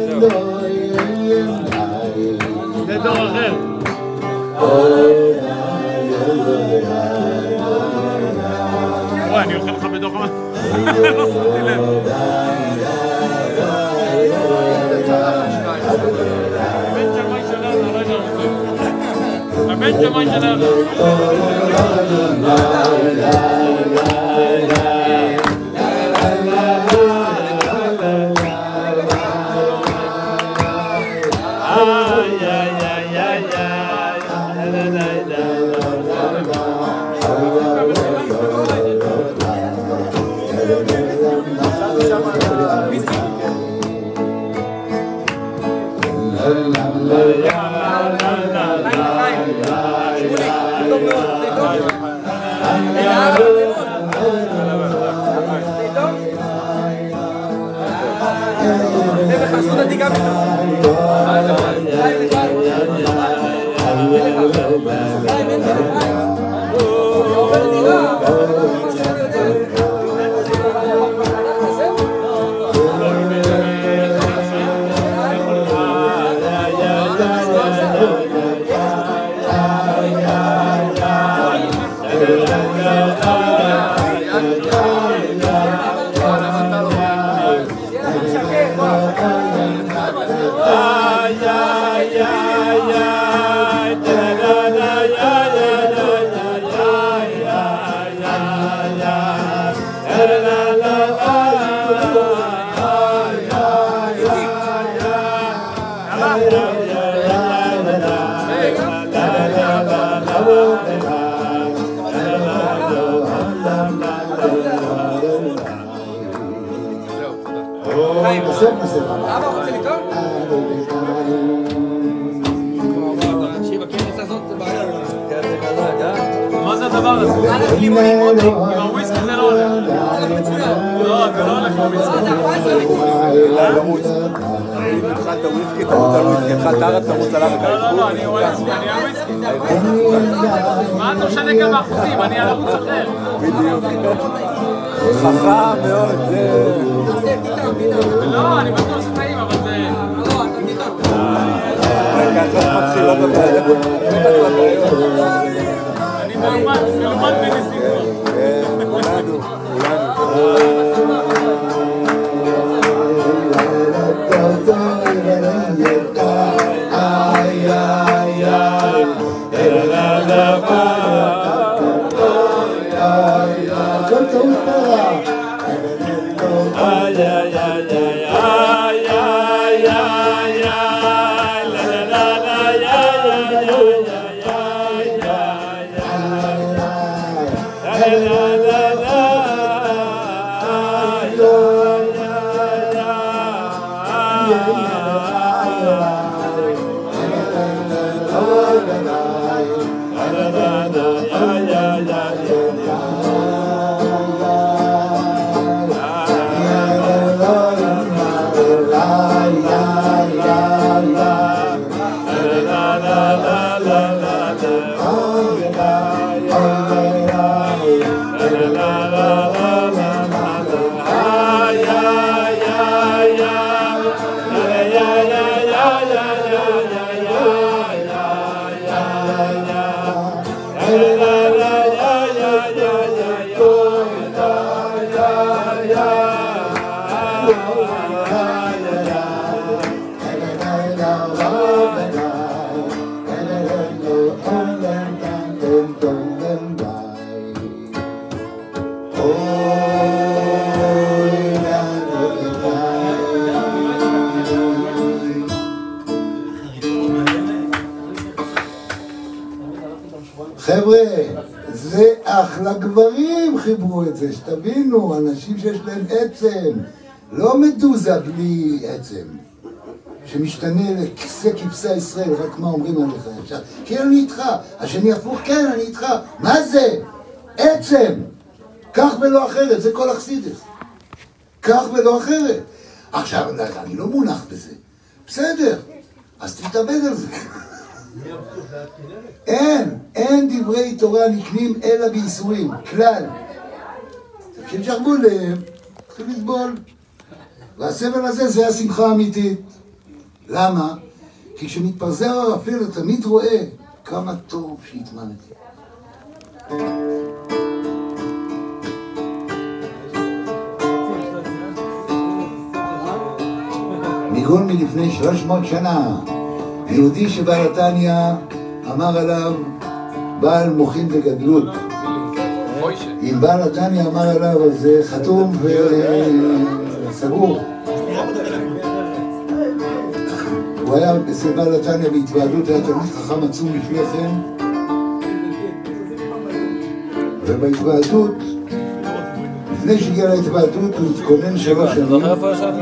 זה דור אחר. וואי, אני אוכל לך בדוח מה? לא שמתי לב. הבן שמאי שלנו, לא יודע. הבן שמאי שלנו. אבא רוצה לקרוא? תקשיב, הכנס הזאת זה בעיה. מה זה הדבר הזה? הלך לימונים עוד עם הוויסקי זה לא הולך. הלך מצוין. לא, זה לא הולך עם הוויסקי. זה 14 לימונים. לרוץ. התחלת וויסקי, תרוץ על וויסקי, התחלת ארץ, תרוץ על ארץ. לא, אני וויסקי. מה אתה משנה גם באחוזים? אני על ערוץ אחר. בדיוק. חכם מאוד, זה... לא, אני בטוח שטעים, אבל זה... לא, אתה תיתן. ככה מתחילות הבעיות. אני מאומן בניסים. כולנו. Thank you. חבר'ה, זה אחלה גברים חיברו את זה, שתבינו, אנשים שיש להם עצם, לא מדוזה בלי עצם, שמשתנה לכסה כבשה ישראל, רק מה אומרים עליך, אפשר, כן אני איתך, השני הפוך, כן אני איתך, מה זה? עצם, כך ולא אחרת, זה כל אכסידס, כך ולא אחרת. עכשיו, אני לא מונח בזה, בסדר, אז תתאבד על זה. אין דברי תורה נקנים אלא בייסורים, כלל. כשנשרבו להם, צריכים לסבול. והסבל הזה זה השמחה האמיתית. למה? כי כשמתפזר הערפל אתה תמיד רואה כמה טוב שהתמנתי. ניגון מלפני 300 שנה. יהודי שבעל התניא אמר עליו בעל מוחין וגדלות. אם בעל התניא אמר עליו אז זה חתום וסגור. הוא היה אצל בעל התניא בהתוועדות, היה תלמיד חכם עצום לפני כן, ובהתוועדות, לפני שהגיע להתוועדות הוא התכונן 3 שנים. זוכר איפה ישבנו?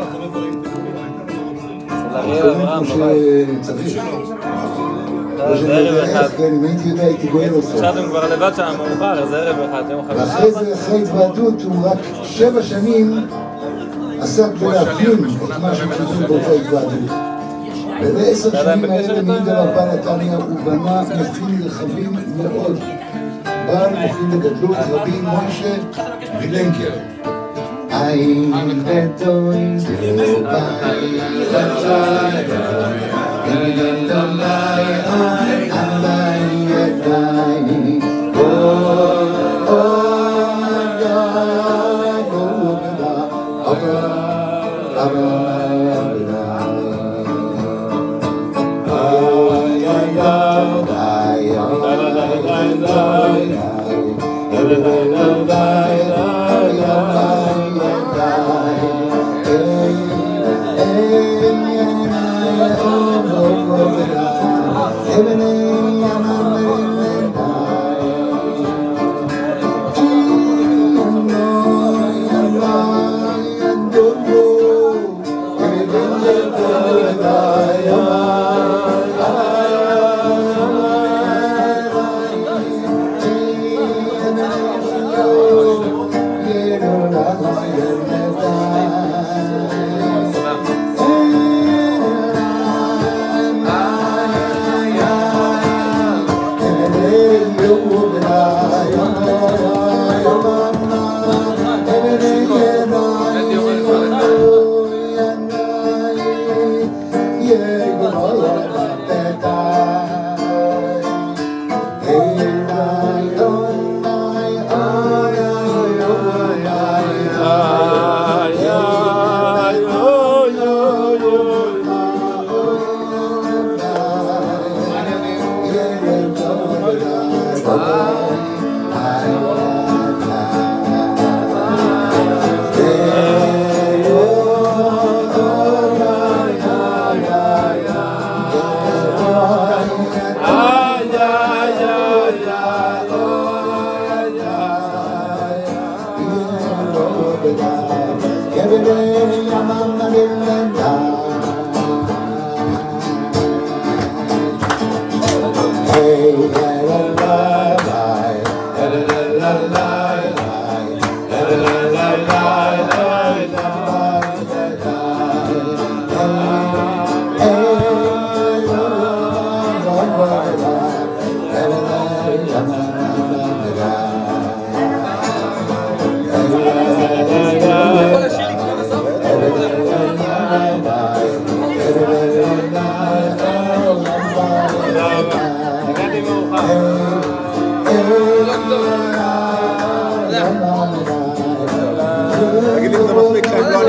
זה ערב אחד. כן, אם הייתי יודע הייתי גואל אותו. ישבתם כבר לבד שם, מאוחר, זה ערב אחד, יום אחד. ואחרי זה, אחרי התוועדות, הוא רק 7 שנים עסק בלהפנים את מה שכתוב באותה התוועדות. וב10 שנים האלה מעיד עליו בעל התניא, הוא בנה מוחין רחבים מאוד. בעל מוחין לגדלות רבי מוישה וילנקר. I'm the toys you buy, the child, in the night, I'm buying a dime. Oh,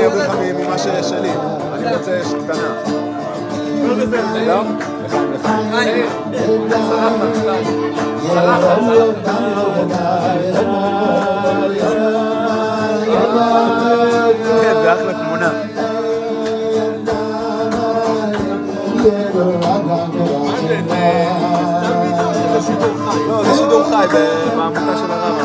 אביא לך ממה שיש שלי. אני רוצה קטנה. לא בסדר. לא? לחיים, לחיים. כן, זה אחלה תמונה. לא, זה שידור חי בעמותה של הרב.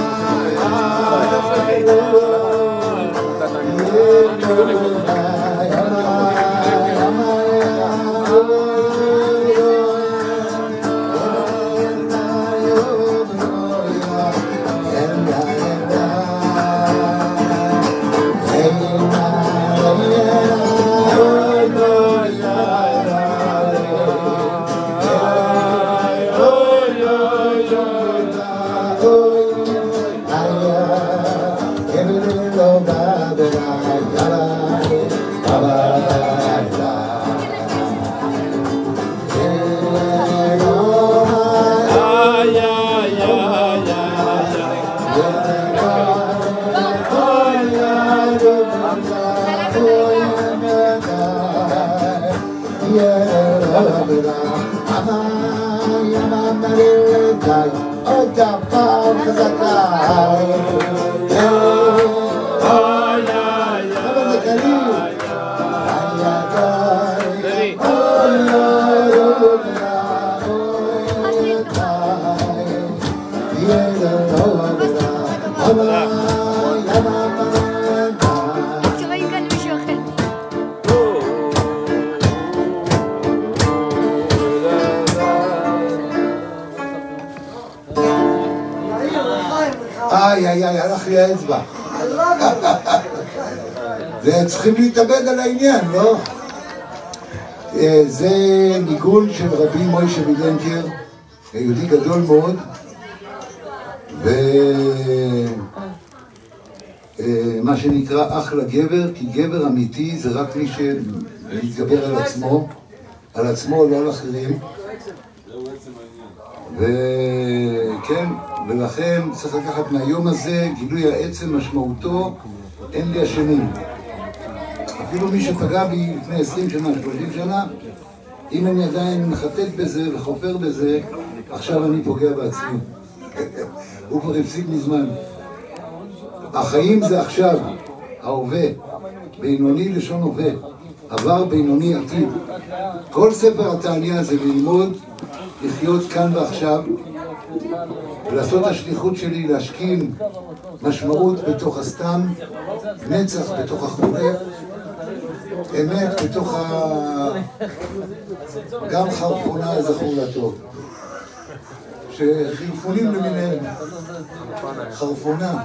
הלך לי האצבע. זה צריכים להתאבד על העניין, לא? זה ניגון של רבי מוישה וידנקר, יהודי גדול מאוד, ומה שנקרא אחלה גבר, כי גבר אמיתי זה רק מי שמתגבר על עצמו, לא על אחרים. וכן, ולכן צריך לקחת מהיום הזה גילוי העצם משמעותו, אין לי אשמים. אפילו מי שפגע בי לפני 20 שנה, 30 שנה, אם אני עדיין מחטט בזה וחופר בזה, עכשיו אני פוגע בעצמי. הוא כבר הפסיק מזמן. החיים זה עכשיו, ההווה, בינוני לשון הווה, עבר בינוני עתיד. כל ספר התעניה זה ללמוד, לחיות כאן ועכשיו, ולעשות השליחות שלי, להשכין משמעות בתוך הסתם, נצח בתוך החורף, אמת בתוך גם חרפונה זכור לטוב. שחילפונים למיניהם, חרפונה.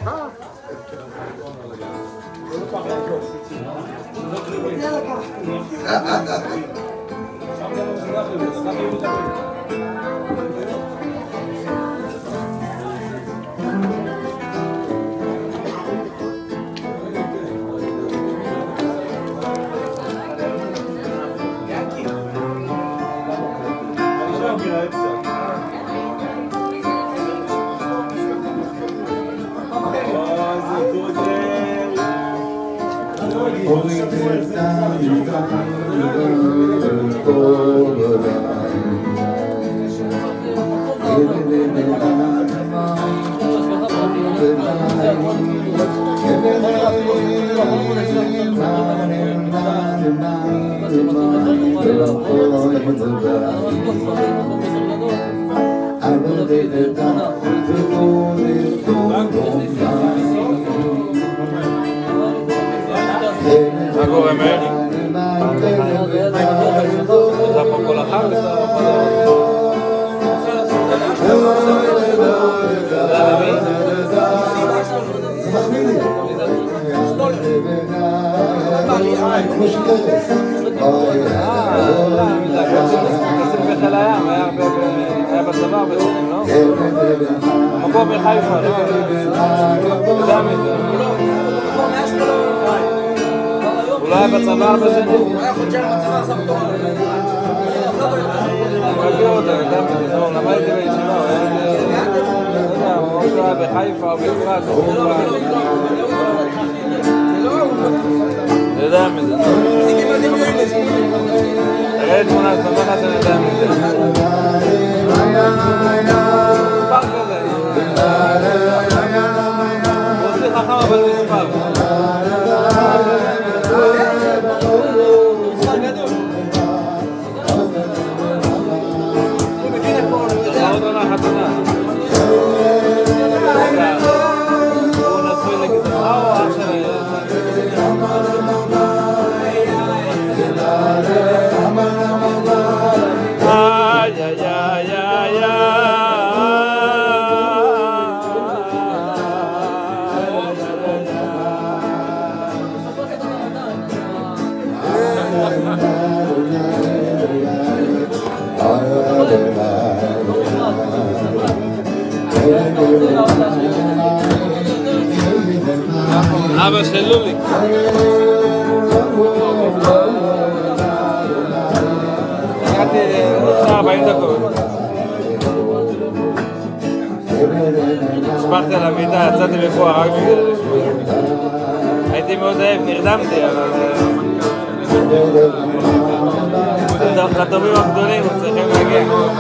מה קורה מאיר? זה פה כל החג? היה בצבא הרבה שנים, לא? המקום בחיפה, לא? הוא לא היה בצבא הרבה שנים? הוא היה חודשיים בצבא, עשה בתור. אני מכיר אותו, למדתי בישיבה, הוא היה בחיפה או בצפת. יודע מזה. תראה תמונה, תמונה שאני יודע מזה. מספר כזה. הוא עושה חכם אבל מספר. מספר גדול. הוא מכיר את פה. עוד עונה חתונה. הוא נשוי לגזרה או אח של הילד? אבא של לוליק. הגעתי לפני 40 דקות. הספקתי על המיטה, יצאתי מפה רק בגלל לשמוע. הייתי מאוד אוהב, נרדמתי, אבל... חתומים הגדולים, צריכים להגיע.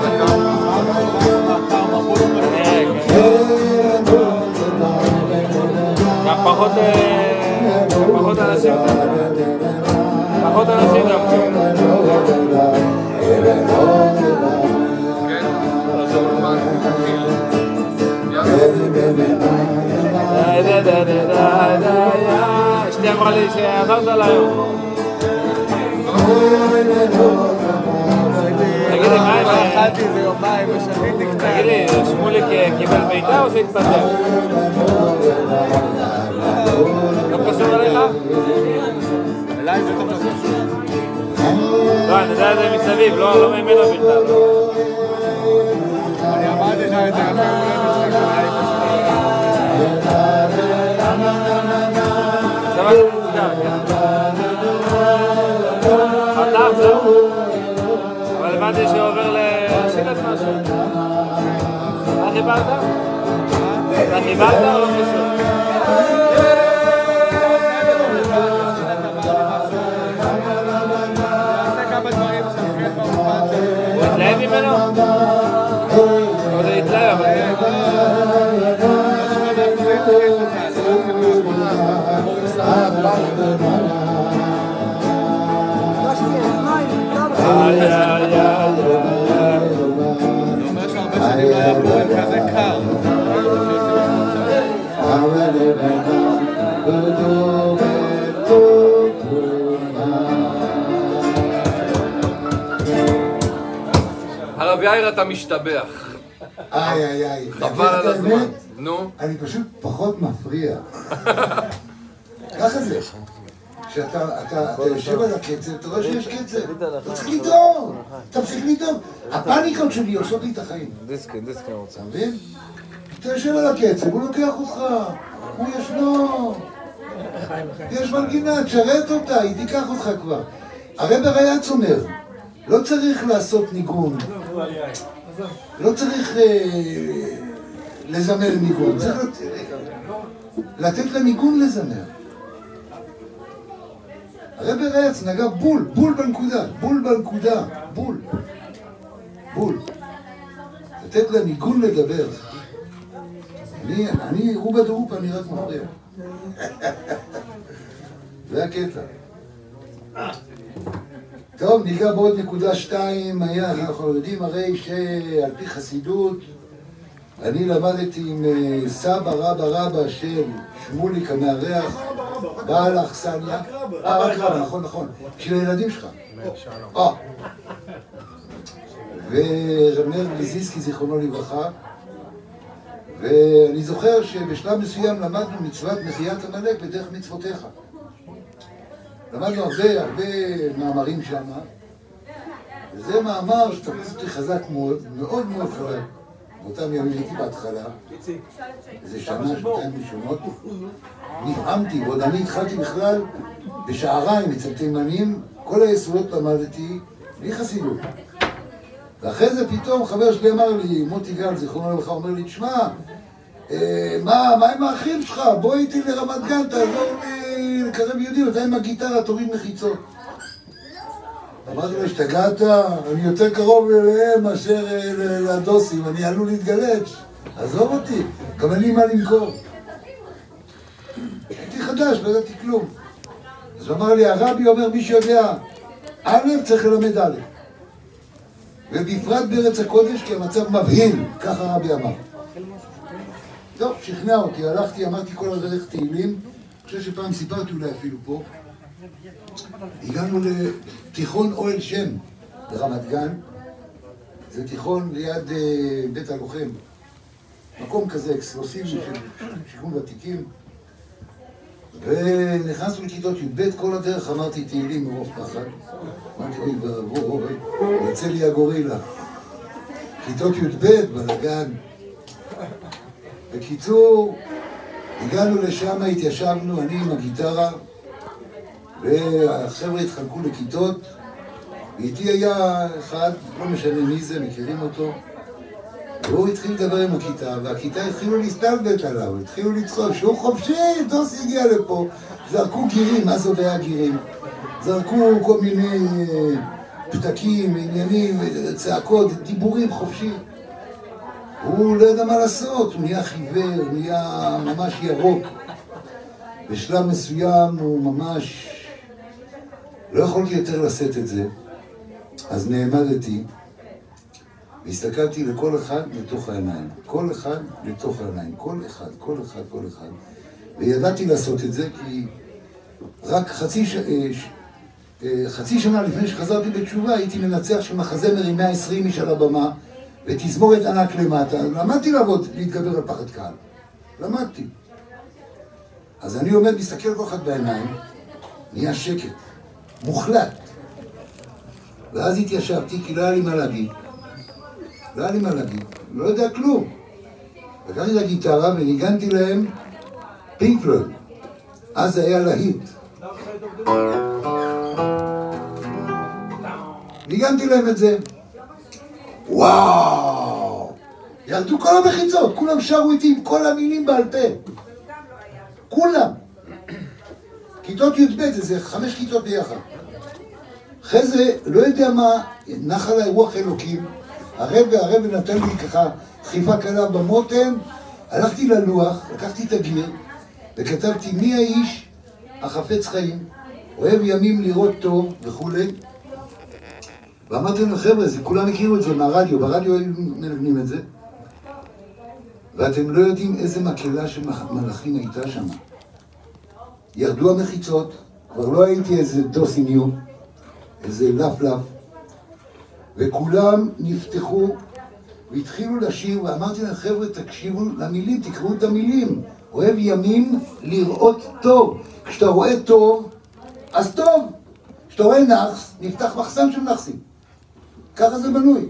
גם פחות אנשים גם אשתי אמרה לי שעזרת לה היום. תגיד לי, מה אכלתי איזה יומיים ושביתי קצת. תגיד לי, שמוליק קיבל בעיטה או שהתפטר? לא קשור אליך? אליי זה לא קשור. לא, אני יודע את זה מסביב, לא ממנו בכלל. אני אמרתי לך את זה גם זה מה שנסגר, כן. חתך זהו. אבל הבנתי שעובר לשילת משהו. אתה חיברת? אתה חיברת או לא קשור? הוא התלהב ממנו? או זה התלהב, אבל... זה אומר שהרבה שנים לא היה פורים כזה קר. הרב יאיר, אתה משתבח. איי. חבל על הזמן. נו. אני פשוט פחות מפריע. ככה זה. כשאתה יושב על הקצב, אתה רואה שיש קצב. אתה צריך לדאוג. אתה צריך לדאוג. הפאניקות שלי עושות לי את החיים. דיסקין רוצה. אתה מבין? אתה יושב על הקצב, הוא לוקח אותך. הוא ישנו. יש מנגינה, תשרת אותה, היא תיקח אותך כבר. הרב הרייץ אומר, לא צריך לעשות ניגון. לא צריך לזמר ניגון. צריך לתת לניגון לזמר. הרב הרייץ נגע בול בנקודה, בול. לתת לניגון לדבר. אני רובה דרופה, אני רק מפריע. זה הקטע. טוב, ניגע בעוד נקודה 2, אנחנו יודעים הרי שעל פי חסידות אני למדתי עם סבא רבא של שמוליק המארח, בעל האכסניה, רק רבא, נכון, של הילדים שלך. ורמר גליזיסקי זיכרונו לברכה, ואני זוכר שבשלב מסוים למדנו מצוות מחיית עמלק בדרך מצוותיך. למדנו הרבה מאמרים שם, וזה מאמר שתפס אותי חזק מאוד חזק. באותם ימים הייתי בהתחלה, איזה שנה, שנתיים ראשונות, נפעמתי, ועוד אני התחלתי בכלל בשעריים אצל תימנים, כל היסודות למדתי בלי חסידות. ואחרי זה פתאום חבר שלי אמר לי, מוטי גל, זיכרונו לברכה, אומר לי, תשמע, מה עם האחים שלך? בוא איתי לרמת גן, תעזור לי קרב יהודי, אתה עם הגיטרה, תוריד מחיצות. אמרתי לו, השתגעת? אני יותר קרוב אליהם מאשר לדוסים, אני עלול להתגלץ'. עזוב אותי, גם אין לי מה למכור. הייתי חדש, לא ידעתי כלום. אז הוא אמר לי, הרבי אומר, מי שיודע א' צריך ללמד א'. ובפרט בארץ הקודש, כי המצב מבהיל, ככה הרבי אמר. טוב, שכנע אותי, הלכתי, אמרתי כל הדרך תהילים. אני חושב שפעם סיפרתי אולי אפילו פה. הגענו לתיכון אוהל שם ברמת גן. זה תיכון ליד בית הלוחם. מקום כזה אקסקלוסיבי של שיכון ותיקים. ונכנסנו לכיתות י"ב, כל הדרך אמרתי תהילים מרוב פחד. אמרתי, אוי ואבוי, יצא לי הגורילה. כיתות י"ב, בלגן. בקיצור, הגענו לשם, התיישבנו, אני עם הגיטרה, והחבר'ה התחלקו לכיתות, ואיתי היה אחד, לא משנה מי זה, מכירים אותו, והוא התחיל לדבר עם הכיתה, והכיתה התחילו להסתלבט עליו, התחילו לצחוק, שהוא חופשי, דוסי הגיע לפה, זרקו גירים, אז עוד היה גירים, זרקו כל מיני פתקים, עניינים, צעקות, דיבורים חופשי. הוא לא ידע מה לעשות, הוא נהיה חיוור, הוא נהיה ממש ירוק. בשלב מסוים הוא ממש... לא יכולתי יותר לשאת את זה, אז נעמדתי, והסתכלתי לכל אחד לתוך העיניים. כל אחד לתוך העיניים. כל אחד. וידעתי לעשות את זה כי רק חצי שנה לפני שחזרתי בתשובה הייתי מנצח של מחזמר עם 120 איש על הבמה ותזמורת ענק למטה. למדתי לעבוד, להתגבר על פחד קהל. למדתי. אז אני עומד, מסתכל כל אחד בעיניים, נהיה שקט, מוחלט. ואז התיישבתי כי לא היה לי מה להגיד. לא יודע כלום. לקחתי את הגיטרה וניגנתי להם פינק פלויד. אז זה היה להיט. ניגנתי להם את זה. וואו! ירדו כל המחיצות, כולם שרו איתי עם כל המילים בעל פה. כולם. כיתות י"ב, זה 5 כיתות ביחד. אחרי זה, לא יודע מה, נח עליי רוח אלוקים. הרב נתן לי ככה דחיפה קלה במותן, הלכתי ללוח, לקחתי את הגיר, וכתבתי מי האיש החפץ חיים, אוהב ימים לראות טוב וכו'. ואמרתי להם, חבר'ה, כולם הכירו את זה מהרדיו, ברדיו היו מנגנים את זה. ואתם לא יודעים איזה מקהלה של מלאכים הייתה שם. ירדו המחיצות, כבר לא הייתי איזה דוסיניו, איזה לפלף, וכולם נפתחו והתחילו לשיר, ואמרתי להם, חבר'ה, תקשיבו למילים, תקראו את המילים. אוהב ימים לראות טוב. כשאתה רואה טוב, אז טוב. כשאתה רואה נחס, נפתח מחסן של נחסים. ככה זה בנוי.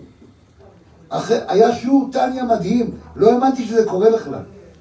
היה שיעור טניה מדהים, לא האמנתי שזה קורה בכלל.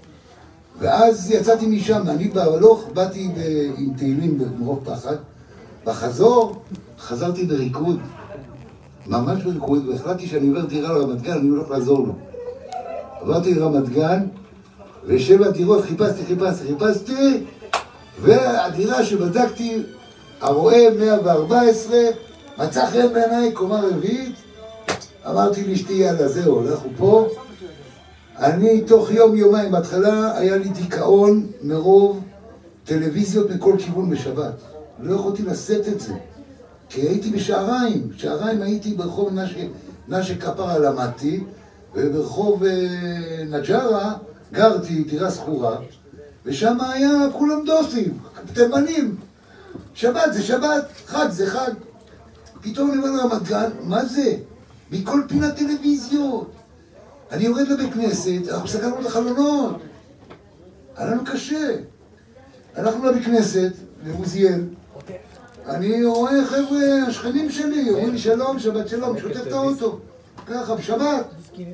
ואז יצאתי משם, אני בהלוך, באתי עם תהילים במרוב פחד, בחזור, חזרתי בריקוד, ממש בריקוד, והחלטתי שאני עובר דירה לרמת גן, אני הולך לעזור לו. עברתי לרמת גן, ו7 דירות חיפשתי, והדירה שבדקתי, הרואה 114, מצא חן בעיניי, קומה רביעית, אמרתי לאשתי, יאללה, זהו, אנחנו פה. אני תוך יומיים, בהתחלה היה לי דיכאון מרוב טלוויזיות מכל כיוון בשבת. לא יכולתי לשאת את זה, כי הייתי בשעריים. שעריים הייתי ברחוב נשק כפרה למדתי, וברחוב נג'רה גרתי, דירה סחורה, ושם היה כולם דוסים, תימנים. שבת זה שבת, חג זה חג. פתאום אני אומר לרמת גן, מה זה? מכל פינת טלוויזיות. אני יורד לבית כנסת, אנחנו סגרנו את החלונות. היה לנו קשה. הלכנו לבית כנסת, לעוזיאל. אני רואה חבר'ה, השכנים שלי, אומרים לי שלום, שבת שלום, שוטף את האוטו. ככה, בשבת.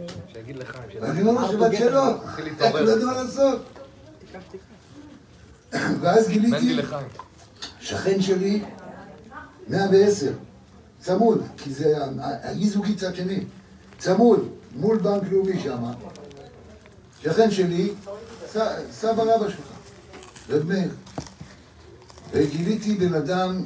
ואני אומר לו, שבת שלום. לא יודע מה לעשות. ואז גיליתי, שכן שלי, 110. צמוד, כי זה אי-זוגי צד שני. צמוד, מול בנק לאומי שם. שכן שלי, סבא רבא שלך, רב מאיר. וגיליתי בן אדם,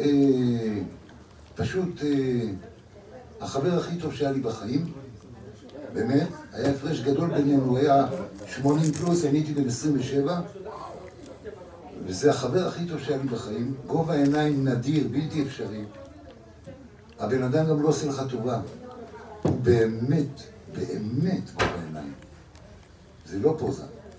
פשוט החבר הכי טוב שהיה לי בחיים, באמת, היה הפרש גדול בינינו, הוא היה 80 פלוס, אני הייתי בן 27, וזה החבר הכי טוב שהיה לי בחיים, גובה עיניים נדיר, בלתי אפשרי. הבן אדם גם לא עושה לך טובה, הוא באמת, באמת גובה עיניים. זה לא פוזה.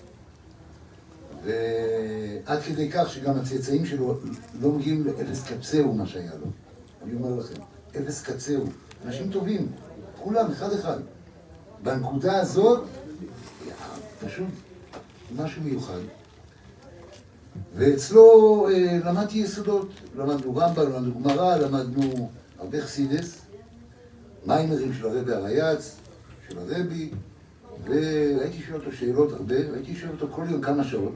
ועד כדי כך שגם הצאצאים שלו לא מגיעים לאפס קצהו מה שהיה לו. אני אומר לכם, אפס קצהו. אנשים טובים, כולם, אחד אחד. בנקודה הזאת, פשוט משהו מיוחד. ואצלו למדתי יסודות. למדנו רמב"ם, למדנו גמרא, למדנו הרבה חסידס, מיימרים של הרבי הרייץ, של הרבי, והייתי שואל אותו שאלות הרבה, והייתי שואל אותו כל יום כמה שעות.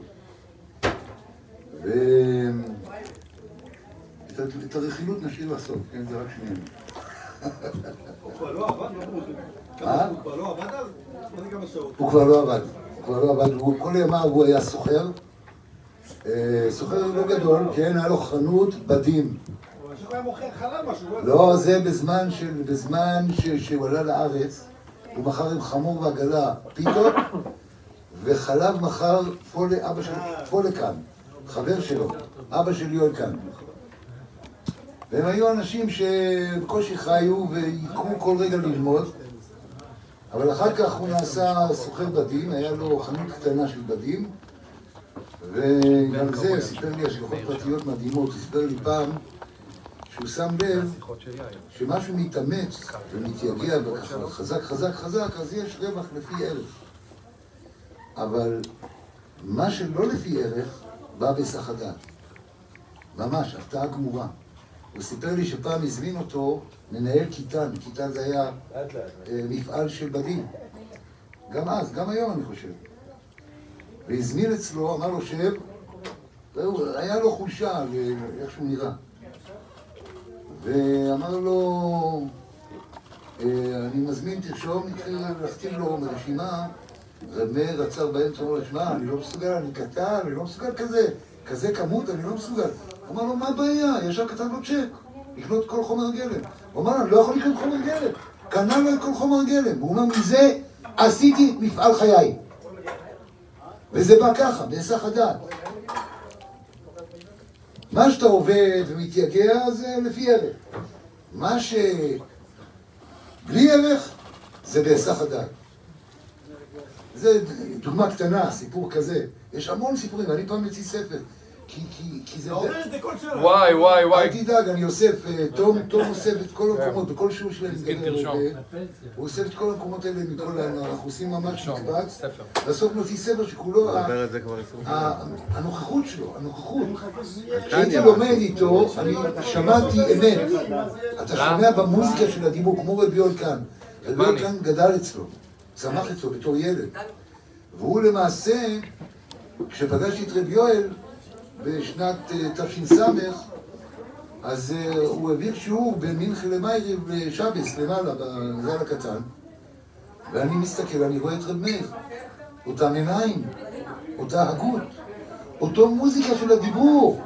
את הרכילות נשאיר לסוף, כן? זה רק שנינו. הוא כבר לא עבד? הוא כבר לא עבד אז? מה זה כמה שעות? הוא כבר לא עבד. הוא כבר לא עבד. כל ימיו הוא היה סוחר. סוחר לא גדול, כן? היה לו חנות בדים. הוא היה מוכר חלב משהו. לא, זה בזמן שהוא עלה לארץ, הוא מכר עם חמור ועגלה פיתות, וחלב מכר אבא של פולה כאן, חבר שלו, אבא של יואל כאן. והם היו אנשים שבקושי חיו ויקרו כל רגע ללמוד, אבל אחר כך הוא נעשה סוחר בדים, היה לו חנות קטנה של בדים, וגם זה סיפר לי השלכות פרטיות מדהימות, הוא סיפר לי פעם שהוא שם לב שמשהו מתאמץ ומתייגע חזק חזק חזק, אז יש רווח לפי ערך. אבל מה שלא לפי ערך בא בהיסח הדעת. ממש, הפתעה גמורה. הוא סיפר לי שפעם הזמין אותו מנהל קיטן, קיטן זה היה מפעל של בדים. גם אז, גם היום אני חושב. והזמין אצלו, אמר לו שב, היה לו חולשה לאיך שהוא נראה. ואמר לו, אני מזמין, תרשום, התחיל להכתיב לו ברשימה, רב מאיר עצר באמצע, אמר לו, שמע, אני לא מסוגל, אני קטן, אני לא מסוגל כזה כמות, אני לא מסוגל. הוא אמר לו, מה הבעיה? ישר כתב לו צ'ק, לקנות כל חומר הגלם. הוא אמר לו, אני לא יכול לקנות חומר גלם. קנה לו את כל חומר הגלם. הוא אומר, מזה עשיתי מפעל חיי. וזה בא ככה, בהיסח הדעת. מה שאתה עובד ומתייגע זה לפי ערך. מה שבלי ערך זה בהיסח הדעת. זה דוגמה קטנה, סיפור כזה. יש המון סיפורים, אני פעם יוציא ספר. כי זה... אתה אומר את זה כל שנה. וואי. אל תדאג, אני אוסף, תום אוסף את כל המקומות, בכל שיעור שלהם. הוא אוסף את כל המקומות האלה מכל אנחנו עושים ממש מקבץ. בסוף נוציא ספר שכולו, הנוכחות שלו, הנוכחות. כשהייתי לומד איתו, אני שמעתי אמת. אתה שומע במוזיקה של הדיבור, כמו רבי יואל כאן. רבי יואל כאן גדל אצלו, צמח אצלו בתור ילד. והוא למעשה, כשפגשתי את רבי יואל, בשנת תש"ס, אז הוא העביר שיעור בין מינכה למיירי בשבס, למעלה, בזל הקטן, ואני מסתכל, אני רואה את רב מאיר, אותם עיניים, אותה הגות, אותו מוזיקה של הדיבור,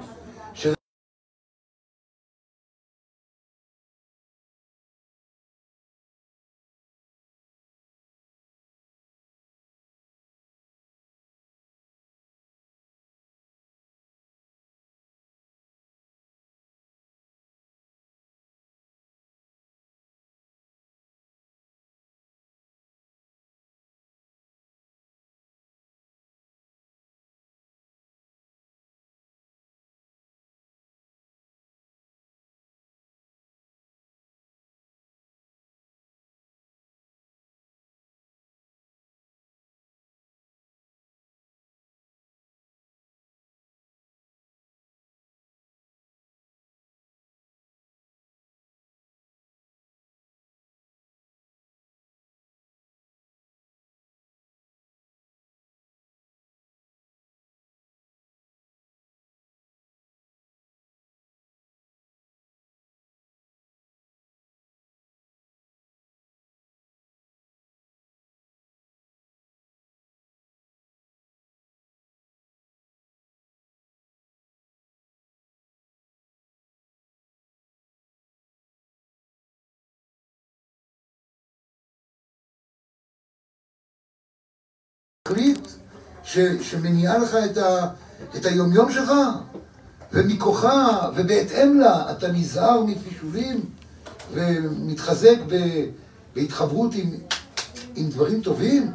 תכלית שמניעה לך את היומיום שלך, ומכוחה ובהתאם לה אתה נזהר מפישולים ומתחזק בהתחברות עם דברים טובים,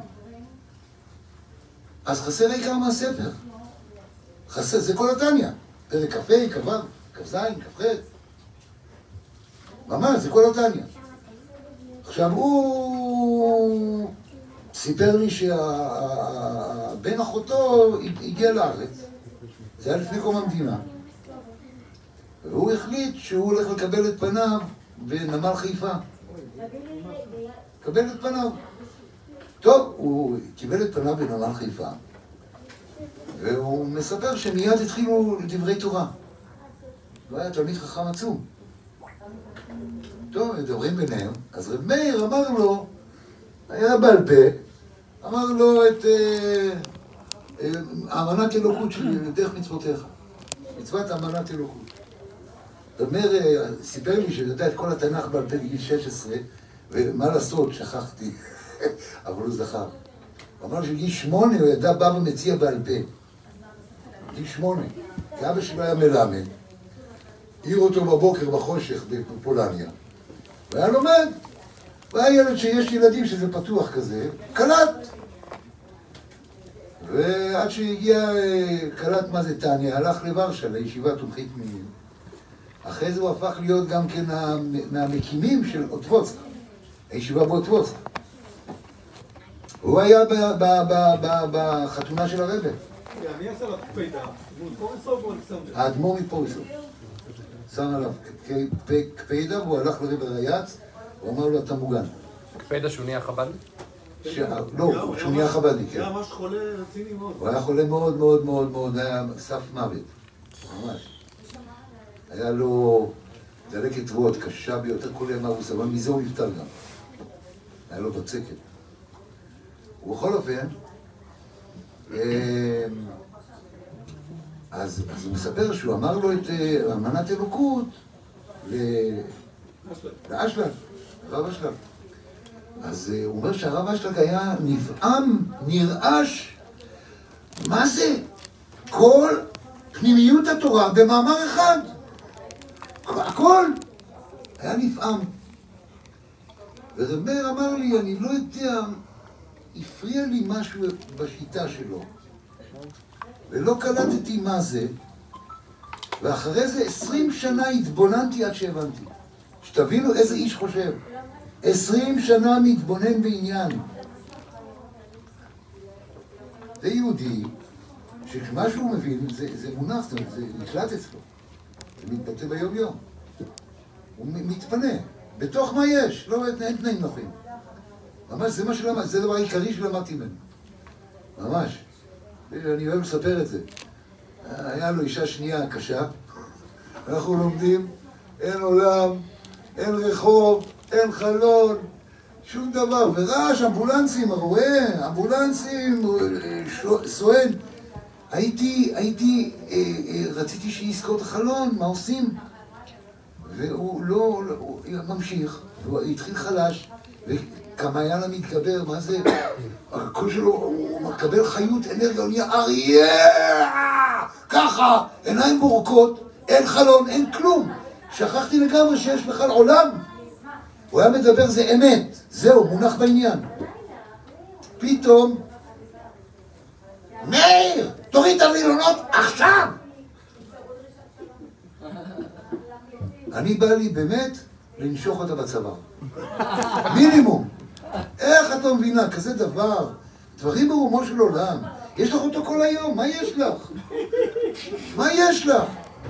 אז חסר העיקר מהספר. חסר, זה כל התניה. פרק כ"ה, כ"ו, כ"ז, כ"ח. ממש, זה כל התניה. עכשיו הוא סיפר לי שהבן אחותו הגיע לארץ. זה היה לפני קום המדינה. והוא החליט שהוא הולך לקבל את פניו בנמל חיפה. קבל את פניו. טוב, הוא קיבל את פניו בנמל חיפה. והוא מספר שמיד התחילו דברי תורה. הוא היה תלמיד חכם עצום. טוב, מדברים ביניהם. אז רב מאיר אמר לו, היה בעל פה, אמר לו את אמנת אלוקות שלי, דרך מצוותיך. מצוות אמנת אלוקות. רב מאיר סיפר לי שידע את כל התנ"ך בעל פה בגיל 16, ומה לעשות, שכחתי, אבל הוא זכר. הוא אמר שבגיל 8 הוא ידע בא ומציע בעל פה. גיל 8. כי אבא שלו היה מלמד. העיר אותו בבוקר בחושך בפולניה. והיה לומד. והיה ילד שיש ילדים שזה פתוח כזה, קלט. ועד שהגיע קלט מה זה טניה, הלך לוורשה, לישיבה תומכית מילים. אחרי זה הוא הפך להיות גם כן מהמקימים של אוטווצק. הישיבה באוטווצק. הוא היה בחתונה של הרבא. מי עשה לך פיידה? פוריסוב או אלכסנדר? האדמו"ר מפוריסוב. שם עליו קפיידה והוא הלך לרבא רייץ, הוא אמר לו אתה מוגן. קפיידה שהוא נהיה חב"דניק? לא, שהוא נהיה חב"דניק, כן. הוא היה ממש חולה רציני מאוד. הוא היה חולה מאוד מאוד מאוד מאוד, היה סף מוות. ממש. היה לו דלקת ריאות קשה ביותר כל ימיו, אבל מזה הוא נפטר גם. היה לו בצקת. ובכל אופן, אז הוא מספר שהוא אמר לו את אמנת אלוקות לאשלג, הרב אשלג. אז הוא אומר שהרב אשלג היה נפעם, נרעש, מה זה? כל פנימיות התורה במאמר אחד. הכל היה נפעם. ורב מאיר אמר לי, אני לא יודע, הפריע לי משהו בשיטה שלו. ולא קלטתי מה זה, ואחרי זה 20 שנה התבוננתי עד שהבנתי. שתבינו איזה איש חושב. 20 שנה מתבונן בעניין. זה יהודי, שמה שהוא מבין זה מונח, זה נקלט אצלו. זה מתבטא ביום יום. הוא מתפנה. בתוך מה יש? לא, אין תנאים נוחים. ממש, זה מה שלמד, זה דבר העיקרי שלמדתי ממנו. ממש. אני אוהב לספר את זה. היה לו אישה שנייה קשה. אנחנו לומדים, אין עולם, אין רחוב, אין חלון, שום דבר. ורעש, אמבולנסים, רואה, אמבולנסים, סואן. רציתי שיזכור את החלון, מה עושים? והוא לא, הוא ממשיך, הוא התחיל חלש, וכמה היה לה מתגבר, מה זה? הקול שלו, הוא מקבל חיות, אנרגיה, הוא נהיה אריה! ככה, עיניים בורקות, אין חלון, אין כלום. שכחתי לגמרי שיש בכלל עולם. הוא היה מדבר, זה אמת, זהו, מונח בעניין. פתאום, מאיר, תוריד את הווילונות עכשיו! אני בא לי באמת לנשוך אותה בצבא. מינימום. איך את לא מבינה? כזה דבר. דברים ברומו של עולם. יש לך אותו כל היום, מה יש לך? מה יש לך?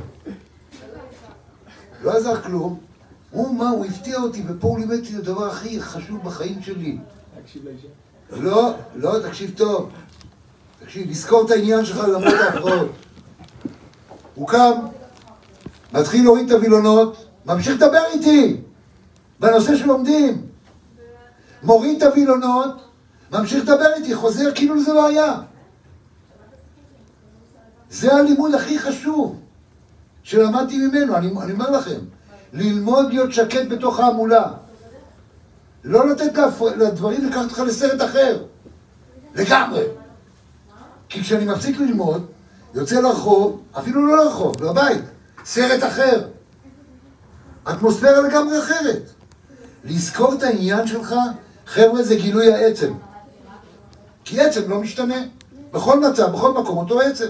לא עזר כלום. הוא הפתיע אותי, ופה הוא לימד אותי את הדבר הכי חשוב בחיים שלי. תקשיב לאישה. לא, תקשיב טוב. תקשיב, לזכור את העניין שלך למרות ההפרעות. הוא קם, מתחיל להוריד את הווילונות, ממשיך לדבר איתי בנושא שלומדים. מוריד את הווילונות, ממשיך לדבר איתי, חוזר כאילו זה לא היה. זה הלימוד הכי חשוב שלמדתי ממנו, אני אומר לכם. ללמוד להיות שקט בתוך ההמולה. לא לתת לדברים לקחת אותך לסרט אחר. לגמרי. כי כשאני מפסיק ללמוד, יוצא לרחוב, אפילו לא לרחוב, לבית, סרט אחר. אטמוספירה לגמרי אחרת. לזכור את העניין שלך, חבר'ה, זה גילוי העצם. כי עצם לא משתנה. בכל מצב, בכל מקום, אותו עצם.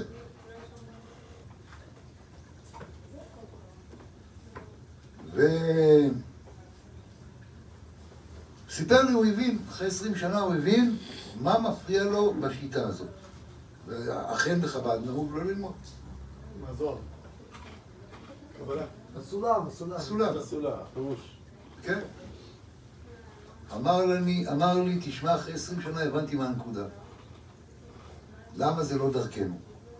סיפר לי, הוא הבין, אחרי 20 שנה הוא הבין מה מפריע לו בשיטה הזאת. ואכן בחב"ד נהוג לא ללמוד. מעזור. קבלה. אסולה, פירוש. כן. אמר לי, תשמע, אחרי 20 שנה הבנתי מה הנקודה. למה זה לא דרכנו?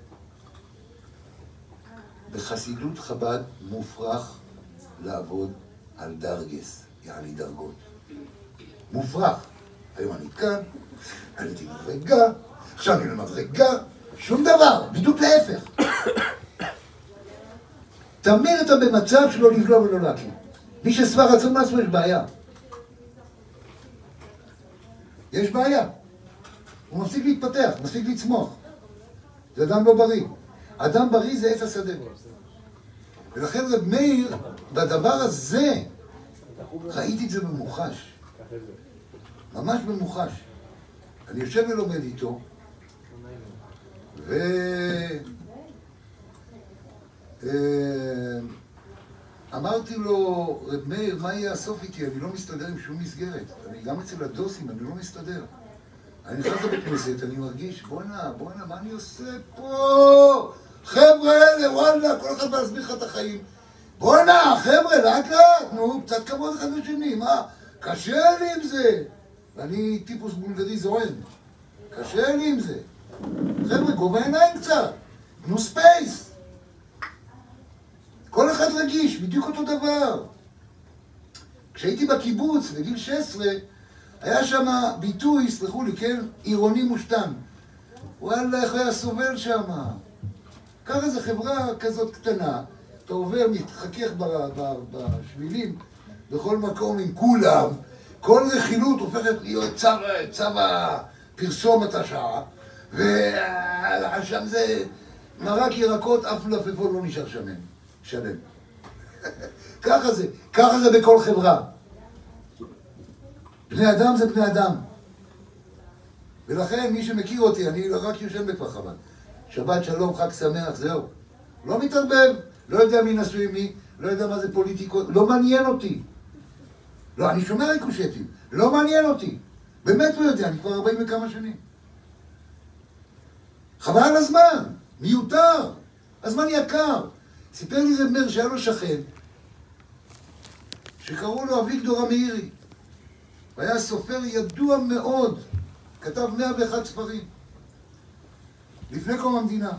בחסידות חב"ד מופרך לעבוד על דרגס, יעני דרגות. מופרך. היום אני כאן, עליתי מדרגה, עכשיו אני למדרגה, שום דבר, בדיוק להפך. תמיד אתה במצב שלא לבלוע ולא להקים. מי ששבע רצון מעצמו יש בעיה. יש בעיה. הוא מפסיק להתפתח, מפסיק לצמוח. זה אדם לא בריא. אדם בריא זה עץ השדה. ולכן רב מאיר, בדבר הזה, ראיתי את זה במוחש. ממש במוחש. אני יושב ולומד איתו, אמרתי לו, רב מאיר, מה יהיה הסוף איתי? אני לא מסתדר עם שום מסגרת. אני גם אצל הדוסים, אני לא מסתדר. אני נכנס לבית כנסת, אני מרגיש, בואנה, מה אני עושה פה? חבר'ה אלה, וואלה, כל אחד בא להסביר לך את החיים. בואנה, חבר'ה, לאט לאט, נו, קצת כבוד אחד לשני, מה? קשה לי עם זה. ואני טיפוס בולגרי זוען. קשה לי עם זה. חבר'ה, גובה עיניים קצת. תנו ספייס. כל אחד רגיש, בדיוק אותו דבר. כשהייתי בקיבוץ, בגיל 16, היה שם ביטוי, סלחו לי, כן? עירוני מושתן. וואלה, איך היה סובל שם? ככה זה חברה כזאת קטנה, אתה עובר, מתחכך בשבילים, בכל מקום עם כולם, כל רכילות הופכת להיות צו הפרסומת השעה, ושם זה מרק ירקות, אף לפפון לא נשאר שלם. ככה זה בכל חברה. בני אדם זה בני אדם. ולכן מי שמכיר אותי, אני רק יושן בכפר חב"ד. שבת שלום, חג שמח, זהו. לא מתערבב, לא יודע מי נשוי מי, לא יודע מה זה פוליטיקות, לא מעניין אותי. לא, אני שומע ריקושטים, לא מעניין אותי. באמת לא יודע, אני כבר 40 וכמה שנים. חבל על הזמן, מיותר. הזמן יקר. סיפר לי רב מאיר שהיה לו שכן, שקראו לו אביגדור המאירי. והיה סופר ידוע מאוד, כתב 101 ספרים. לפני קום המדינה.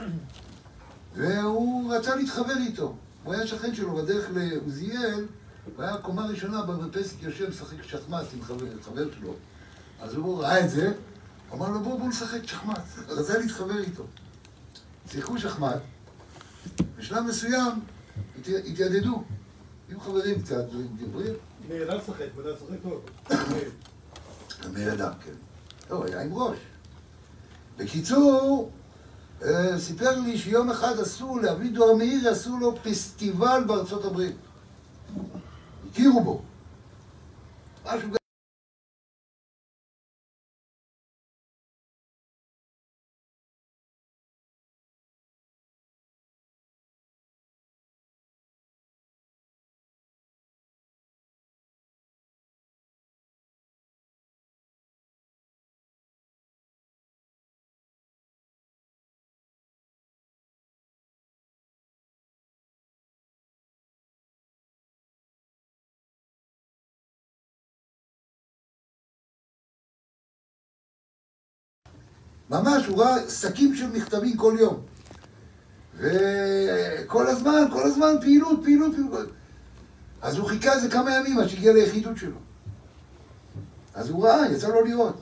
והוא רצה להתחבר איתו. הוא היה שכן שלו בדרך לעוזיאל, והיה קומה ראשונה במרפסת יושב משחק שחמט עם חבר שלו. אז הוא ראה את זה, אמר לו בוא נשחק שחמט. רצה להתחבר איתו. שיחקו שחמט, בשלב מסוים התיידדו. היו חברים קצת, דברים. מאיר ידע לשחק, הוא ידע לשחק טוב. מאיר ידע, כן. לא, היה עם ראש. בקיצור, סיפר לי שיום אחד עשו לאביגדור המאירי, עשו לו פסטיבל בארצות הברית. הכירו בו. משהו ממש, הוא ראה שקים של מכתבים כל יום. וכל הזמן, פעילות. אז הוא חיכה איזה כמה ימים עד שהגיע ליחידות שלו. אז הוא ראה, יצא לו לראות.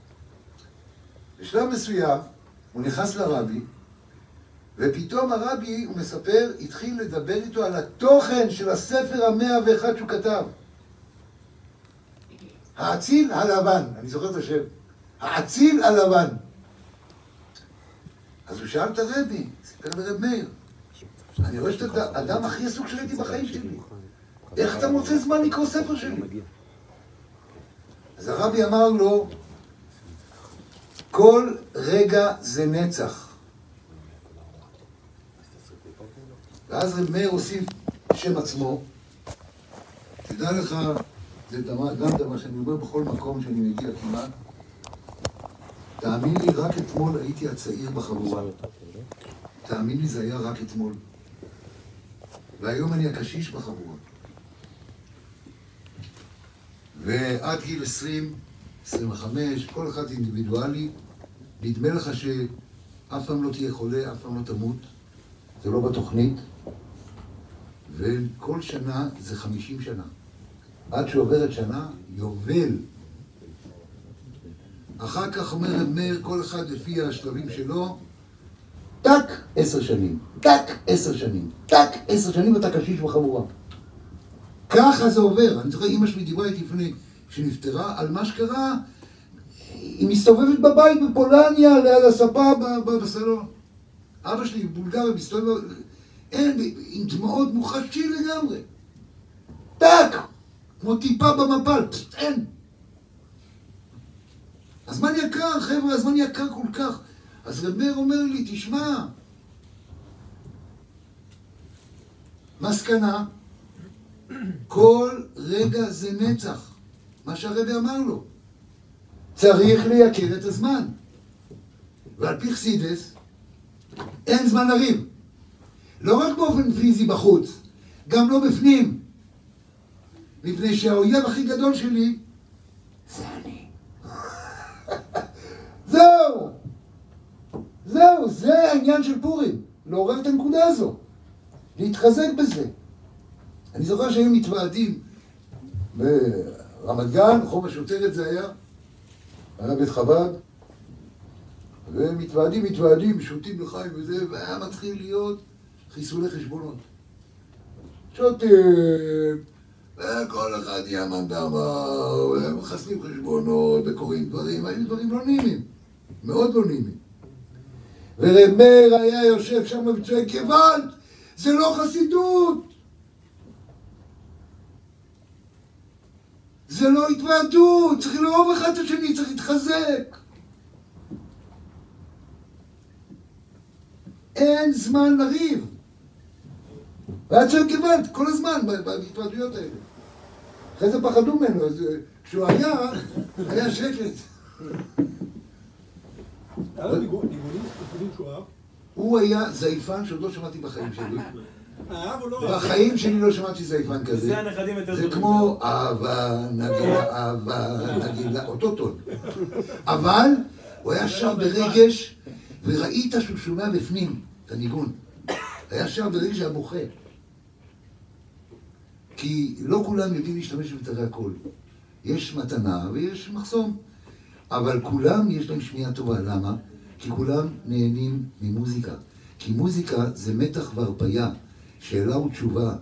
בשלב מסוים, הוא נכנס לרבי, ופתאום הרבי, הוא מספר, התחיל לדבר איתו על התוכן של הספר 101 שהוא כתב. האציל הלבן, אני זוכר את השם. האציל הלבן. אז הוא שאל את הרבי, סיפר לרב מאיר, אני רואה שאתה האדם הכי עסוק שראיתי בחיים שלי. איך אתה מוצא זמן לקרוא ספר שלי? אז הרבי אמר לו, כל רגע זה נצח. ואז רב מאיר הוסיף שם עצמו. תדע לך, זה גם דבר שאני אומר בכל מקום שאני מגיע כמעט. תאמין לי, רק אתמול הייתי הצעיר בחבורה. תאמין לי, זה היה רק אתמול. והיום אני הקשיש בחבורה. ועד גיל 20, 25, כל אחד אינדיבידואלי, נדמה לך שאף פעם לא תהיה חולה, אף פעם לא תמות. זה לא בתוכנית. וכל שנה זה 50 שנה. עד שעוברת שנה, יובל. אחר כך אומר רב מאיר, כל אחד לפי השלבים שלו, טק 10 שנים, טק 10 שנים, טק 10 שנים אתה קשיש בחבורה. ככה זה עובר. אני זוכר, אמא שלי דיברה איתי לפני שנפטרה על מה שקרה, היא מסתובבת בבית בפולניה, ליד הספה בסלון. אבא שלי בבולגריה מסתובב, אין, עם דמעות מוחשי לגמרי. טק! כמו טיפה במפל, אין. הזמן יקר, חבר'ה, הזמן יקר כל כך. אז רב מאיר אומר לי, תשמע, מסקנה, כל רגע זה נצח. מה שהרבי אמר לו. צריך לייקר את הזמן. ועל פי חסידס, אין זמן לריב. לא רק באופן פיזי בחוץ, גם לא בפנים. מפני שהאויב הכי גדול שלי, זה אני. זהו, זה העניין של פורים. לעורר את הנקודה הזו. להתחזק בזה. אני זוכר שהיו מתוועדים ברמת גן, חום השוטרת זה היה בית חב"ד, ומתוועדים, שותים לחיים וזה, והיה מתחיל להיות חיסולי חשבונות. שותים, וכל אחד נהיה מנדמר, ומחסנים חשבונות, וקוראים דברים, היו דברים לא נעימים, מאוד לא נעימים. ורב מאיר היה יושב שם וצועק, גוואלד, זה לא חסידות! זה לא התוועדות, צריך לאהוב אחד את השני, צריך להתחזק. אין זמן לריב. והיה צועק גוואלד כל הזמן בהתוועדויות האלה. אחרי זה פחדו ממנו, אז כשהוא היה שקט. היה לו ניגונים ספציפיים שהוא אהב? הוא היה זייפן שעוד לא שמעתי בחיים שלי. אהב או לא אהב? בחיים שלי לא שמעתי זייפן כזה. זה הנכדים יותר זה טובים. כמו אהבה, נגילה, אותו טון. אבל הוא היה שר ברגש, וראית שהוא שומע בפנים את הניגון. היה שר ברגש שהיה בוכה. כי לא כולם יודעים להשתמש במיתרי הקול. יש מתנה ויש מחסום. אבל כולם יש להם שמיעה טובה. למה? כי כולם נהנים ממוזיקה. כי מוזיקה זה מתח והרפיה, שאלה ותשובה.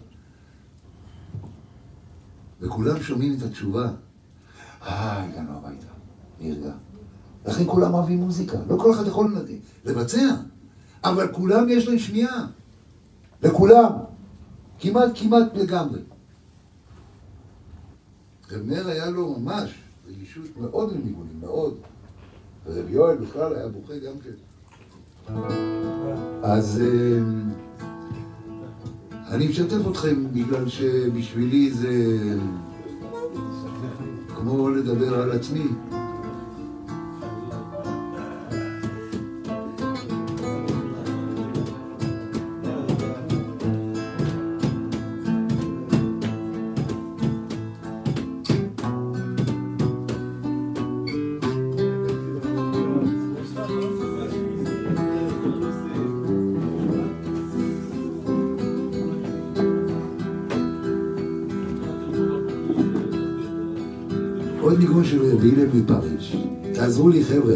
וכולם שומעים את התשובה. הגענו הביתה, נרגע. לכן כולם אוהבים מוזיקה. לא כל אחד יכול לבצע, אבל כולם יש להם שמיעה. לכולם. כמעט לגמרי. רב מאיר היה לו ממש רגישות מאוד לניגונים, מאוד. ורב יואל בכלל היה בוכה גם כן. אז אני משתף אתכם בגלל שבשבילי זה כמו לדבר על עצמי. עוד ניגון של רבי הלל מפריז. תעזרו לי חבר'ה.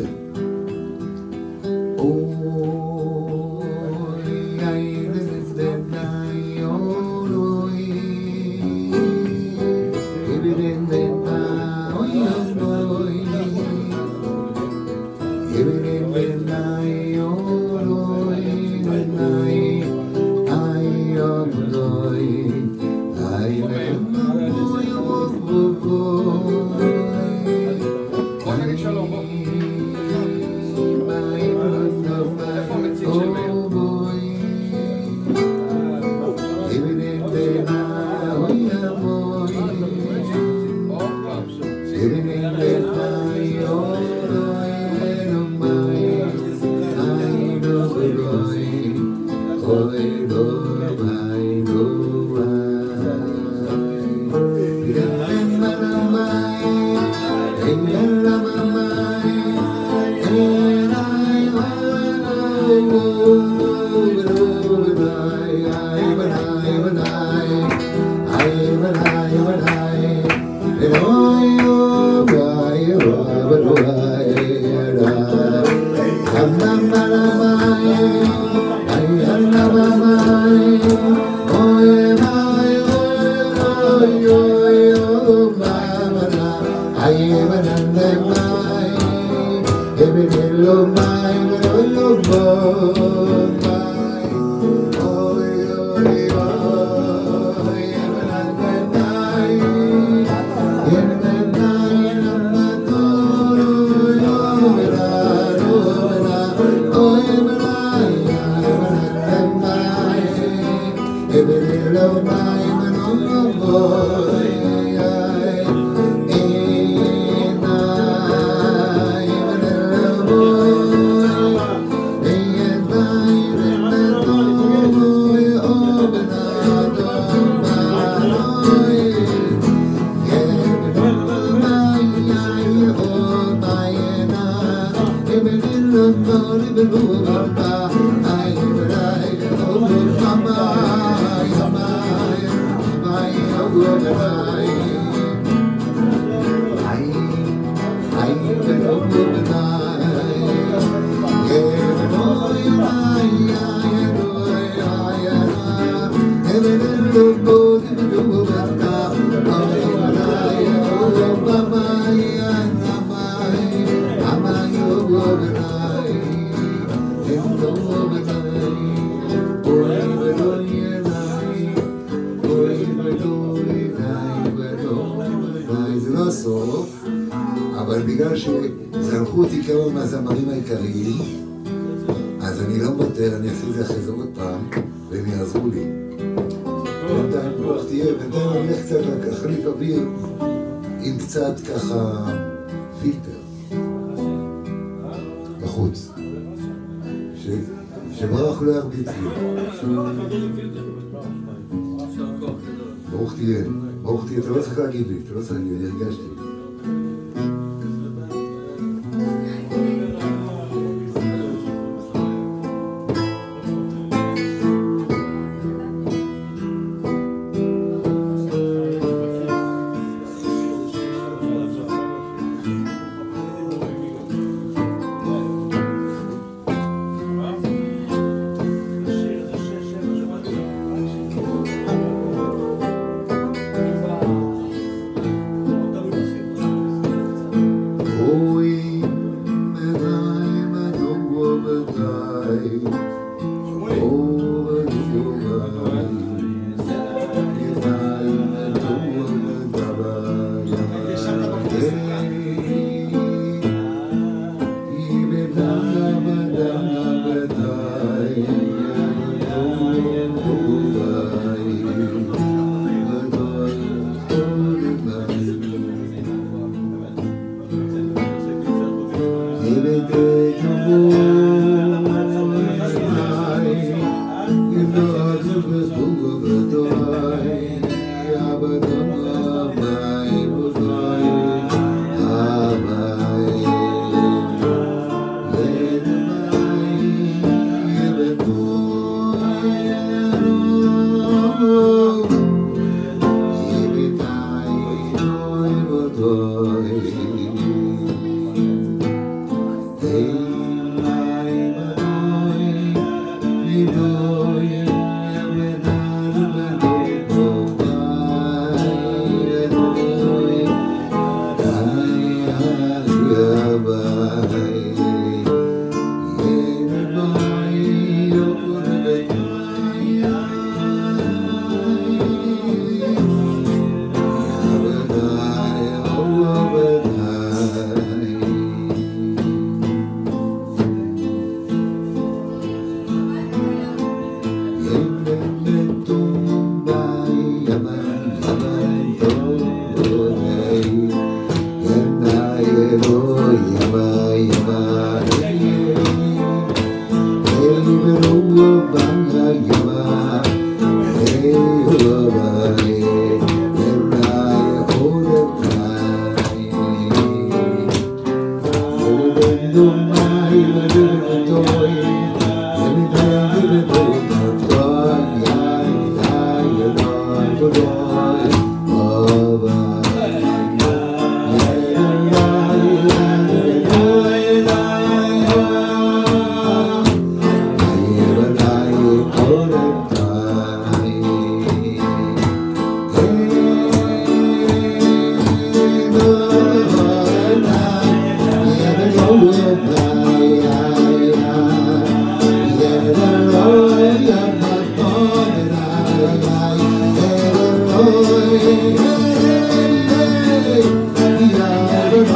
אבל בגלל שזרקו אותי כמה מהזמרים העיקריים, אז אני לא מוותר, אני אעשה את זה אחרי זה עוד פעם, והם יעזרו לי. בינתיים רוח תהיה, בינתיים אני אלך קצת להחליף אוויר עם קצת ככה פילטר בחוץ. שברח לא ירביץ לי. ברוך תהיה, אתה לא צריך להגיד לי, אני הרגשתי.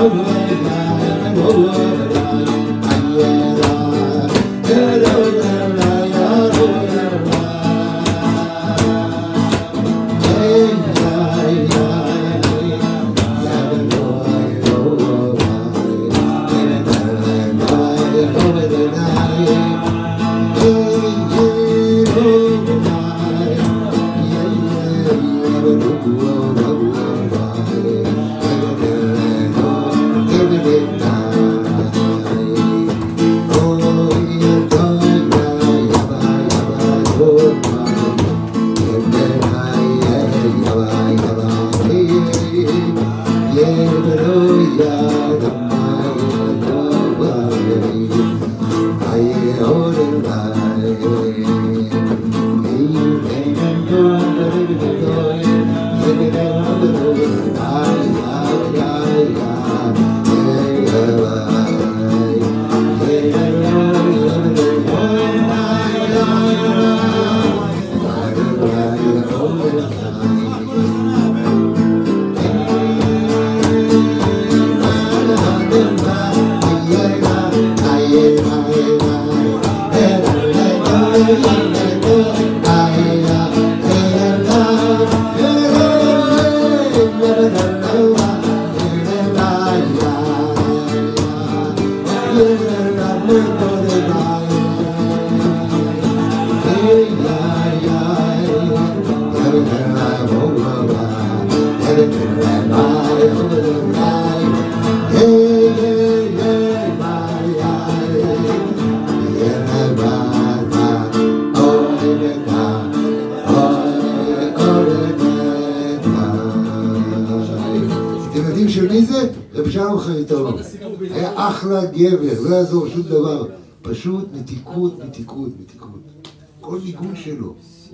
אתם יודעים של מי זה? רב שלום חריטוב. היה אחלה גבר, לא יעזור שום דבר. פשוט מתיקות, מתיקות, מתיקות. כל ניגון שלו.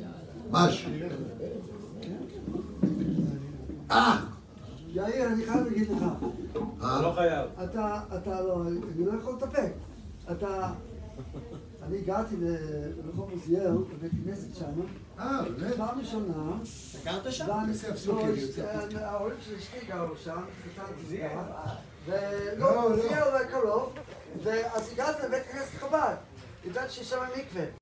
משהו. יאיר, אני חייב להגיד לך. לא חייב. אתה לא, אני לא יכול לטפק. אני הגעתי לרחוב עוזיאל, בבית כנסת שם. באמת? פעם ראשונה. גרת שם? ההורים של אשתי גרו שם, ולא, עוזיאל קרוב, ואז הגעתי לבית כנסת חב"ד. ידעתי שיש שם מקווה.